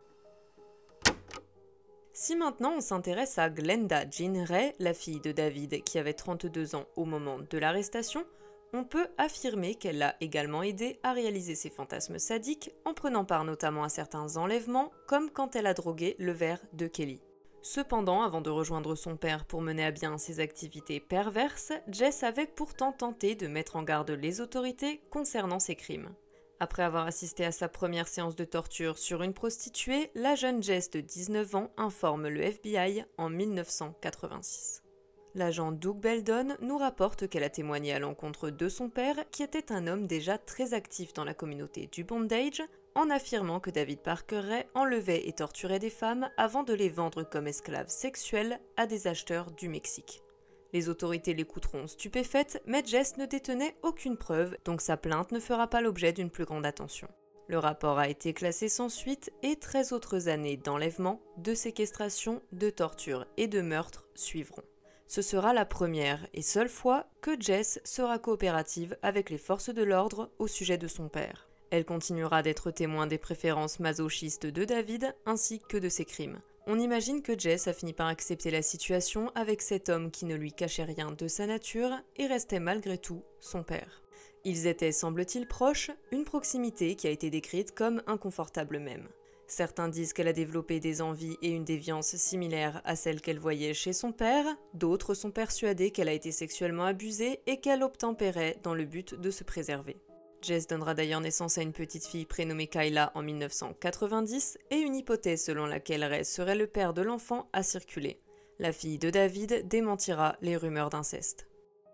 Si maintenant on s'intéresse à Glenda Jean Ray, la fille de David qui avait trente-deux ans au moment de l'arrestation, on peut affirmer qu'elle l'a également aidé à réaliser ses fantasmes sadiques en prenant part notamment à certains enlèvements, comme quand elle a drogué le verre de Kelly. Cependant, avant de rejoindre son père pour mener à bien ses activités perverses, Jess avait pourtant tenté de mettre en garde les autorités concernant ses crimes. Après avoir assisté à sa première séance de torture sur une prostituée, la jeune Jess de dix-neuf ans informe le F B I en mille neuf cent quatre-vingt-six. L'agent Doug Beldon nous rapporte qu'elle a témoigné à l'encontre de son père, qui était un homme déjà très actif dans la communauté du bondage, en affirmant que David Parker Ray enlevait et torturait des femmes avant de les vendre comme esclaves sexuels à des acheteurs du Mexique. Les autorités l'écouteront stupéfaites, mais Jess ne détenait aucune preuve, donc sa plainte ne fera pas l'objet d'une plus grande attention. Le rapport a été classé sans suite et treize autres années d'enlèvement, de séquestration, de torture et de meurtre suivront. Ce sera la première et seule fois que Jess sera coopérative avec les forces de l'ordre au sujet de son père. Elle continuera d'être témoin des préférences masochistes de David ainsi que de ses crimes. On imagine que Jess a fini par accepter la situation avec cet homme qui ne lui cachait rien de sa nature et restait malgré tout son père. Ils étaient, semble-t-il, proches, une proximité qui a été décrite comme inconfortable même. Certains disent qu'elle a développé des envies et une déviance similaires à celles qu'elle voyait chez son père, d'autres sont persuadés qu'elle a été sexuellement abusée et qu'elle obtempérait dans le but de se préserver. Jess donnera d'ailleurs naissance à une petite fille prénommée Kyla en mille neuf cent quatre-vingt-dix et une hypothèse selon laquelle Ray serait le père de l'enfant a circulé. La fille de David démentira les rumeurs d'inceste.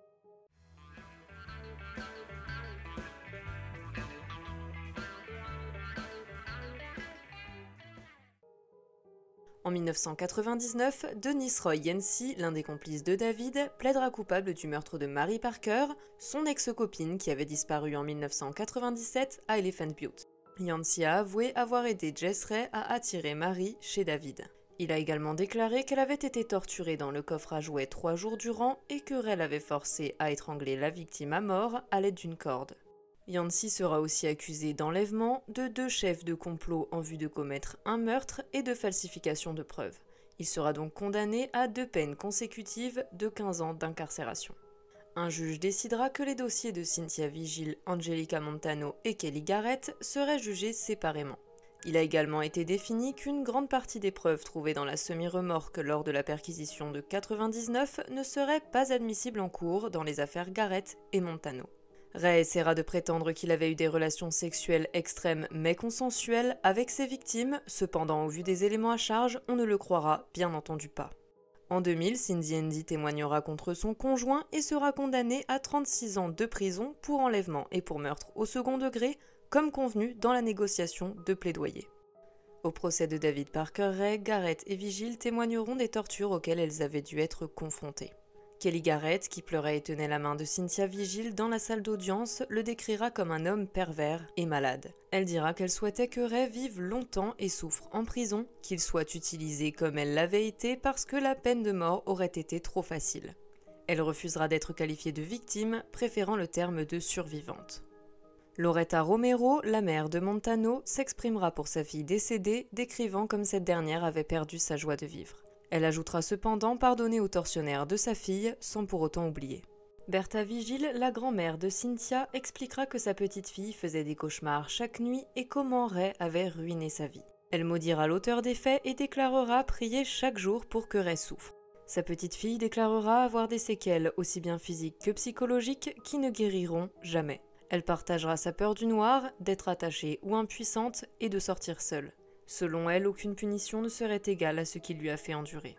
En mille neuf cent quatre-vingt-dix-neuf, Dennis Roy Yancey, l'un des complices de David, plaidera coupable du meurtre de Mary Parker, son ex-copine qui avait disparu en mille neuf cent quatre-vingt-dix-sept à Elephant Butte. Yancey a avoué avoir aidé Jess Ray à attirer Mary chez David. Il a également déclaré qu'elle avait été torturée dans le coffre à jouets trois jours durant et que Ray l'avait forcée à étrangler la victime à mort à l'aide d'une corde. Yancey sera aussi accusé d'enlèvement, de deux chefs de complot en vue de commettre un meurtre et de falsification de preuves. Il sera donc condamné à deux peines consécutives de quinze ans d'incarcération. Un juge décidera que les dossiers de Cynthia Vigil, Angelica Montano et Kelly Garrett seraient jugés séparément. Il a également été défini qu'une grande partie des preuves trouvées dans la semi-remorque lors de la perquisition de quatre-vingt-dix-neuf ne seraient pas admissibles en cours dans les affaires Garrett et Montano. Ray essaiera de prétendre qu'il avait eu des relations sexuelles extrêmes mais consensuelles avec ses victimes, cependant au vu des éléments à charge, on ne le croira bien entendu pas. En deux mille, Cindy Hendy témoignera contre son conjoint et sera condamnée à trente-six ans de prison pour enlèvement et pour meurtre au second degré, comme convenu dans la négociation de plaidoyer. Au procès de David Parker Ray, Garrett et Vigil témoigneront des tortures auxquelles elles avaient dû être confrontées. Kelly Garrett, qui pleurait et tenait la main de Cynthia Vigil dans la salle d'audience, le décrira comme un homme pervers et malade. Elle dira qu'elle souhaitait que Ray vive longtemps et souffre en prison, qu'il soit utilisé comme elle l'avait été parce que la peine de mort aurait été trop facile. Elle refusera d'être qualifiée de victime, préférant le terme de survivante. Loretta Romero, la mère de Montano, s'exprimera pour sa fille décédée, décrivant comme cette dernière avait perdu sa joie de vivre. Elle ajoutera cependant pardonner au tortionnaire de sa fille, sans pour autant oublier. Bertha Vigil, la grand-mère de Cynthia, expliquera que sa petite fille faisait des cauchemars chaque nuit et comment Ray avait ruiné sa vie. Elle maudira l'auteur des faits et déclarera prier chaque jour pour que Ray souffre. Sa petite fille déclarera avoir des séquelles aussi bien physiques que psychologiques qui ne guériront jamais. Elle partagera sa peur du noir, d'être attachée ou impuissante et de sortir seule. Selon elle, aucune punition ne serait égale à ce qu'il lui a fait endurer.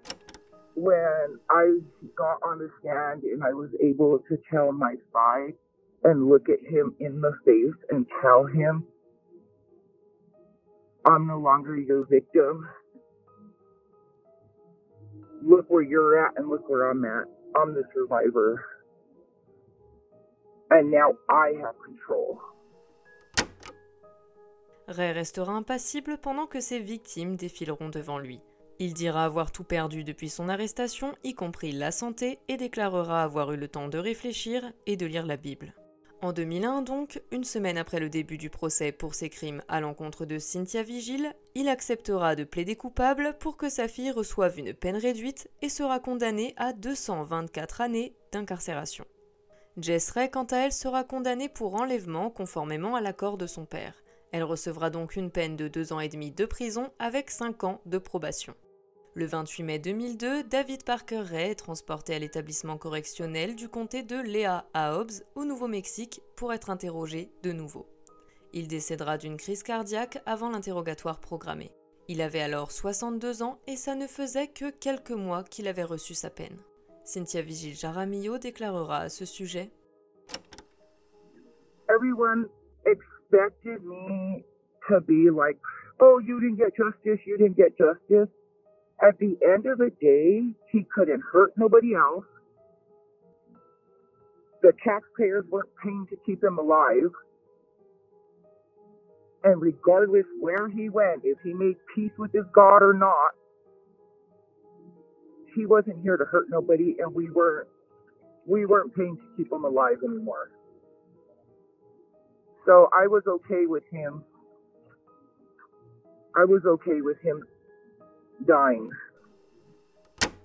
When I got on the stand and I was able to tell my side and look at him in the face and tell him, I'm no longer your victim. Look where you're at and look where I'm at. I'm the survivor. And now I have control.
Ray restera impassible pendant que ses victimes défileront devant lui. Il dira avoir tout perdu depuis son arrestation, y compris la santé, et déclarera avoir eu le temps de réfléchir et de lire la Bible. En deux mille un donc, une semaine après le début du procès pour ses crimes à l'encontre de Cynthia Vigil, il acceptera de plaider coupable pour que sa fille reçoive une peine réduite et sera condamné à deux cent vingt-quatre années d'incarcération. Jess Ray, quant à elle, sera condamnée pour enlèvement conformément à l'accord de son père. Elle recevra donc une peine de deux ans et demi de prison avec cinq ans de probation. Le vingt-huit mai deux mille deux, David Parker Ray est transporté à l'établissement correctionnel du comté de Lea à Hobbs, au Nouveau-Mexique, pour être interrogé de nouveau. Il décédera d'une crise cardiaque avant l'interrogatoire programmé. Il avait alors soixante-deux ans et ça ne faisait que quelques mois qu'il avait reçu sa peine. Cynthia Vigil Jaramillo déclarera à ce sujet
« Everyone expected me to be like, oh, you didn't get justice, you didn't get justice. At the end of the day, he couldn't hurt nobody else. The taxpayers weren't paying to keep him alive. And regardless where he went, if he made peace with his God or not, he wasn't here to hurt nobody, and we weren't, we weren't paying to keep him alive anymore. So I was okay with him. I was okay with him dying. »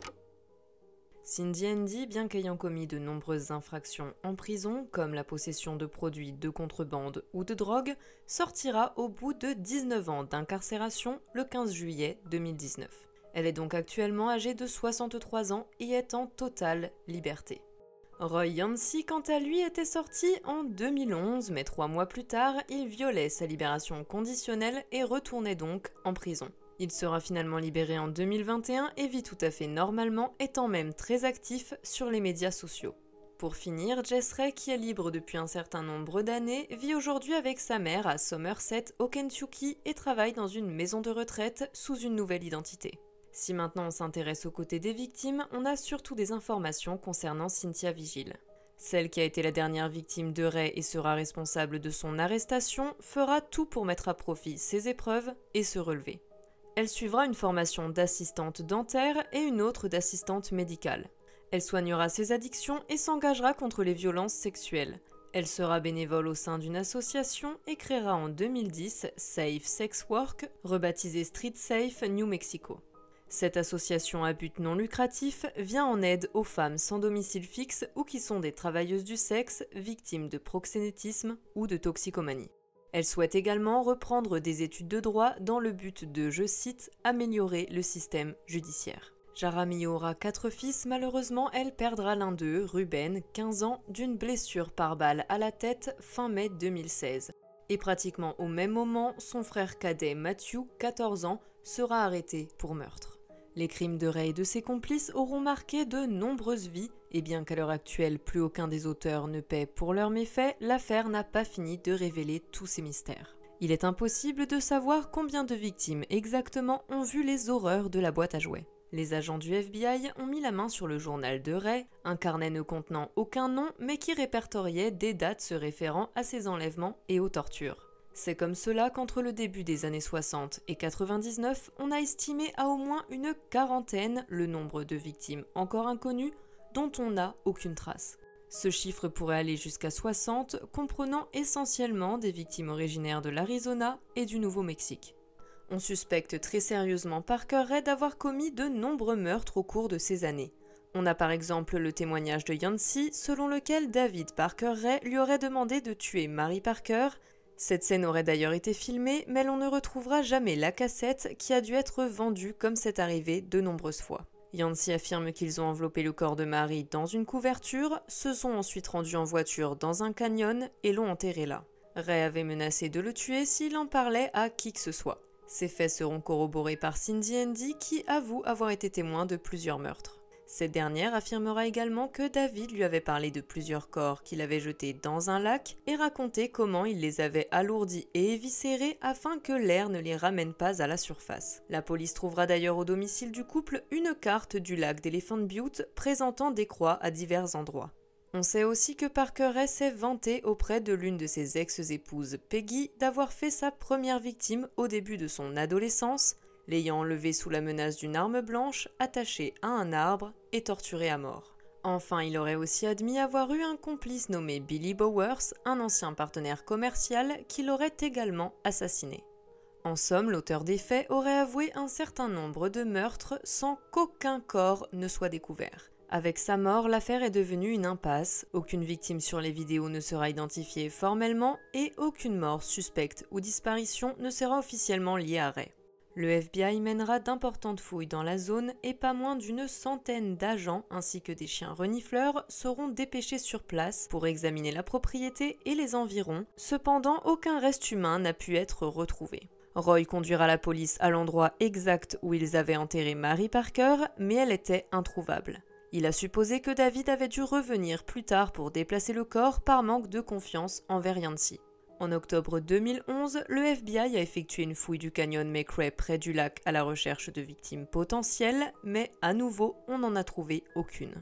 Cindy Handy, bien qu'ayant commis de nombreuses infractions en prison, comme la possession de produits de contrebande ou de drogue, sortira au bout de dix-neuf ans d'incarcération le quinze juillet deux mille dix-neuf. Elle est donc actuellement âgée de soixante-trois ans et est en totale liberté. Roy Yancey, quant à lui, était sorti en deux mille onze, mais trois mois plus tard, il violait sa libération conditionnelle et retournait donc en prison. Il sera finalement libéré en deux mille vingt et un et vit tout à fait normalement, étant même très actif sur les médias sociaux. Pour finir, Jess Ray, qui est libre depuis un certain nombre d'années, vit aujourd'hui avec sa mère à Somerset, au Kentucky, et travaille dans une maison de retraite sous une nouvelle identité. Si maintenant on s'intéresse aux côtés des victimes, on a surtout des informations concernant Cynthia Vigil. Celle qui a été la dernière victime de Ray et sera responsable de son arrestation, fera tout pour mettre à profit ses épreuves et se relever. Elle suivra une formation d'assistante dentaire et une autre d'assistante médicale. Elle soignera ses addictions et s'engagera contre les violences sexuelles. Elle sera bénévole au sein d'une association et créera en deux mille dix Safe Sex Work, rebaptisée Street Safe New Mexico. Cette association à but non lucratif vient en aide aux femmes sans domicile fixe ou qui sont des travailleuses du sexe, victimes de proxénétisme ou de toxicomanie. Elle souhaite également reprendre des études de droit dans le but de, je cite, « améliorer le système judiciaire ». Jaramillo aura quatre fils, malheureusement elle perdra l'un d'eux, Ruben, quinze ans, d'une blessure par balle à la tête fin mai deux mille seize. Et pratiquement au même moment, son frère cadet Matthew, quatorze ans, sera arrêté pour meurtre. Les crimes de Ray et de ses complices auront marqué de nombreuses vies, et bien qu'à l'heure actuelle plus aucun des auteurs ne paie pour leurs méfaits, l'affaire n'a pas fini de révéler tous ses mystères. Il est impossible de savoir combien de victimes exactement ont vu les horreurs de la boîte à jouets. Les agents du F B I ont mis la main sur le journal de Ray, un carnet ne contenant aucun nom mais qui répertoriait des dates se référant à ses enlèvements et aux tortures. C'est comme cela qu'entre le début des années soixante et quatre-vingt-dix-neuf, on a estimé à au moins une quarantaine le nombre de victimes encore inconnues dont on n'a aucune trace. Ce chiffre pourrait aller jusqu'à soixante, comprenant essentiellement des victimes originaires de l'Arizona et du Nouveau-Mexique. On suspecte très sérieusement Parker Ray d'avoir commis de nombreux meurtres au cours de ces années. On a par exemple le témoignage de Yancey selon lequel David Parker Ray lui aurait demandé de tuer Mary Parker. Cette scène aurait d'ailleurs été filmée, mais l'on ne retrouvera jamais la cassette qui a dû être vendue comme c'est arrivé de nombreuses fois. Yancey affirme qu'ils ont enveloppé le corps de Mary dans une couverture, se sont ensuite rendus en voiture dans un canyon et l'ont enterré là. Ray avait menacé de le tuer s'il en parlait à qui que ce soit. Ces faits seront corroborés par Cindy Handy qui avoue avoir été témoin de plusieurs meurtres. Cette dernière affirmera également que David lui avait parlé de plusieurs corps qu'il avait jetés dans un lac et raconté comment il les avait alourdis et éviscérés afin que l'air ne les ramène pas à la surface. La police trouvera d'ailleurs au domicile du couple une carte du lac d'Elephant Butte présentant des croix à divers endroits. On sait aussi que Parker Ray s'est vanté auprès de l'une de ses ex-épouses, Peggy, d'avoir fait sa première victime au début de son adolescence, l'ayant enlevé sous la menace d'une arme blanche, attachée à un arbre et torturée à mort. Enfin, il aurait aussi admis avoir eu un complice nommé Billy Bowers, un ancien partenaire commercial, qui l'aurait également assassiné. En somme, l'auteur des faits aurait avoué un certain nombre de meurtres sans qu'aucun corps ne soit découvert. Avec sa mort, l'affaire est devenue une impasse, aucune victime sur les vidéos ne sera identifiée formellement et aucune mort suspecte ou disparition ne sera officiellement liée à Ray. Le F B I mènera d'importantes fouilles dans la zone et pas moins d'une centaine d'agents ainsi que des chiens renifleurs seront dépêchés sur place pour examiner la propriété et les environs. Cependant, aucun reste humain n'a pu être retrouvé. Roy conduira la police à l'endroit exact où ils avaient enterré Mary Parker, mais elle était introuvable. Il a supposé que David avait dû revenir plus tard pour déplacer le corps par manque de confiance envers Yancey. En octobre deux mille onze, le F B I a effectué une fouille du canyon McRae près du lac à la recherche de victimes potentielles, mais à nouveau, on n'en a trouvé aucune.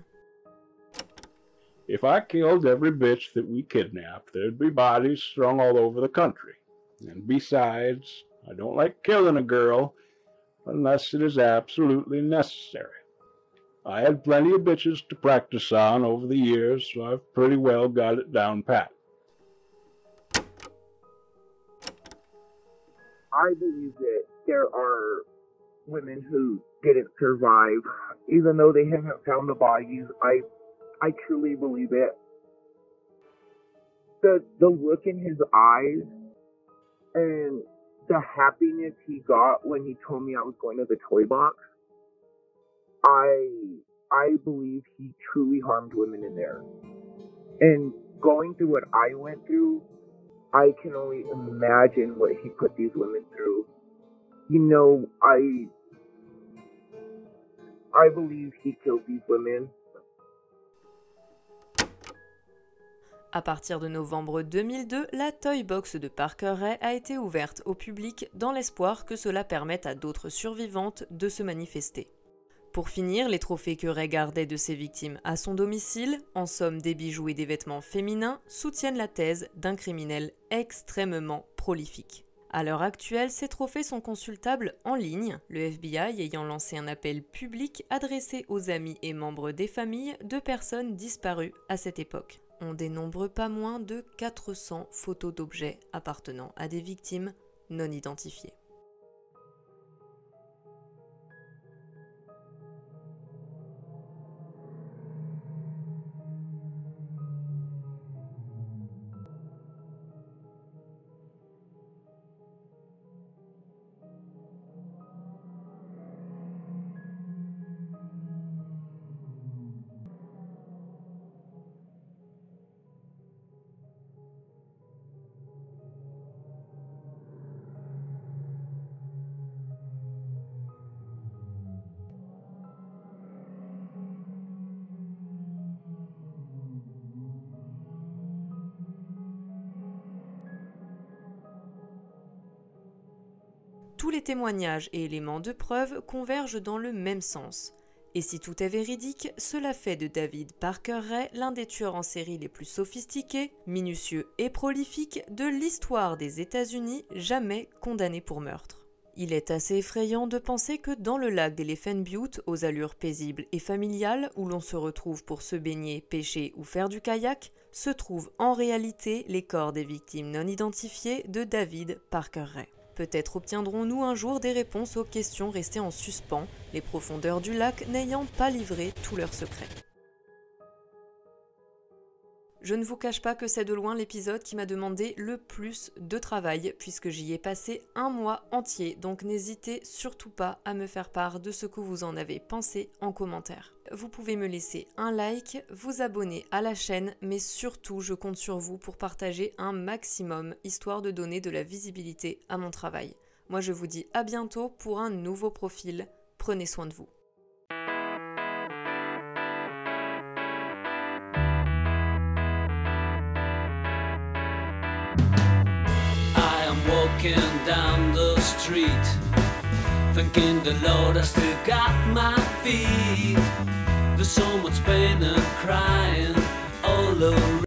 If I killed every bitch that we kidnapped, there'd be bodies strung all over the country. And besides, I don't like killing a girl unless it is absolutely necessary. I had plenty of bitches to practice on over the years, so I've pretty well got it down pat.
I believe that there are women who didn't survive, even though they haven't found the bodies. I, I truly believe it. The the look in his eyes and the happiness he got when he told me I was going to the toy box. I I believe he truly harmed women in there. And going through what I went through, I can only imagine what he put these women through. You know, I I believe he killed these women.
À partir de novembre deux mille deux, la Toy Box de Parker Ray a été ouverte au public dans l'espoir que cela permette à d'autres survivantes de se manifester. Pour finir, les trophées que Ray gardait de ses victimes à son domicile, en somme des bijoux et des vêtements féminins, soutiennent la thèse d'un criminel extrêmement prolifique. À l'heure actuelle, ces trophées sont consultables en ligne, le F B I ayant lancé un appel public adressé aux amis et membres des familles de personnes disparues à cette époque. On dénombre pas moins de quatre cents photos d'objets appartenant à des victimes non identifiées. Tous les témoignages et éléments de preuve convergent dans le même sens. Et si tout est véridique, cela fait de David Parker Ray l'un des tueurs en série les plus sophistiqués, minutieux et prolifiques de l'histoire des États-Unis, jamais condamné pour meurtre. Il est assez effrayant de penser que dans le lac d'Elephant Butte, aux allures paisibles et familiales, où l'on se retrouve pour se baigner, pêcher ou faire du kayak, se trouvent en réalité les corps des victimes non identifiées de David Parker Ray. Peut-être obtiendrons-nous un jour des réponses aux questions restées en suspens, les profondeurs du lac n'ayant pas livré tous leurs secrets. Je ne vous cache pas que c'est de loin l'épisode qui m'a demandé le plus de travail, puisque j'y ai passé un mois entier, donc n'hésitez surtout pas à me faire part de ce que vous en avez pensé en commentaire. Vous pouvez me laisser un like, vous abonner à la chaîne, mais surtout je compte sur vous pour partager un maximum, histoire de donner de la visibilité à mon travail. Moi je vous dis à bientôt pour un nouveau profil, prenez soin de vous.
Walking down the street, thanking the Lord I still got my feet. There's so much pain and crying all around.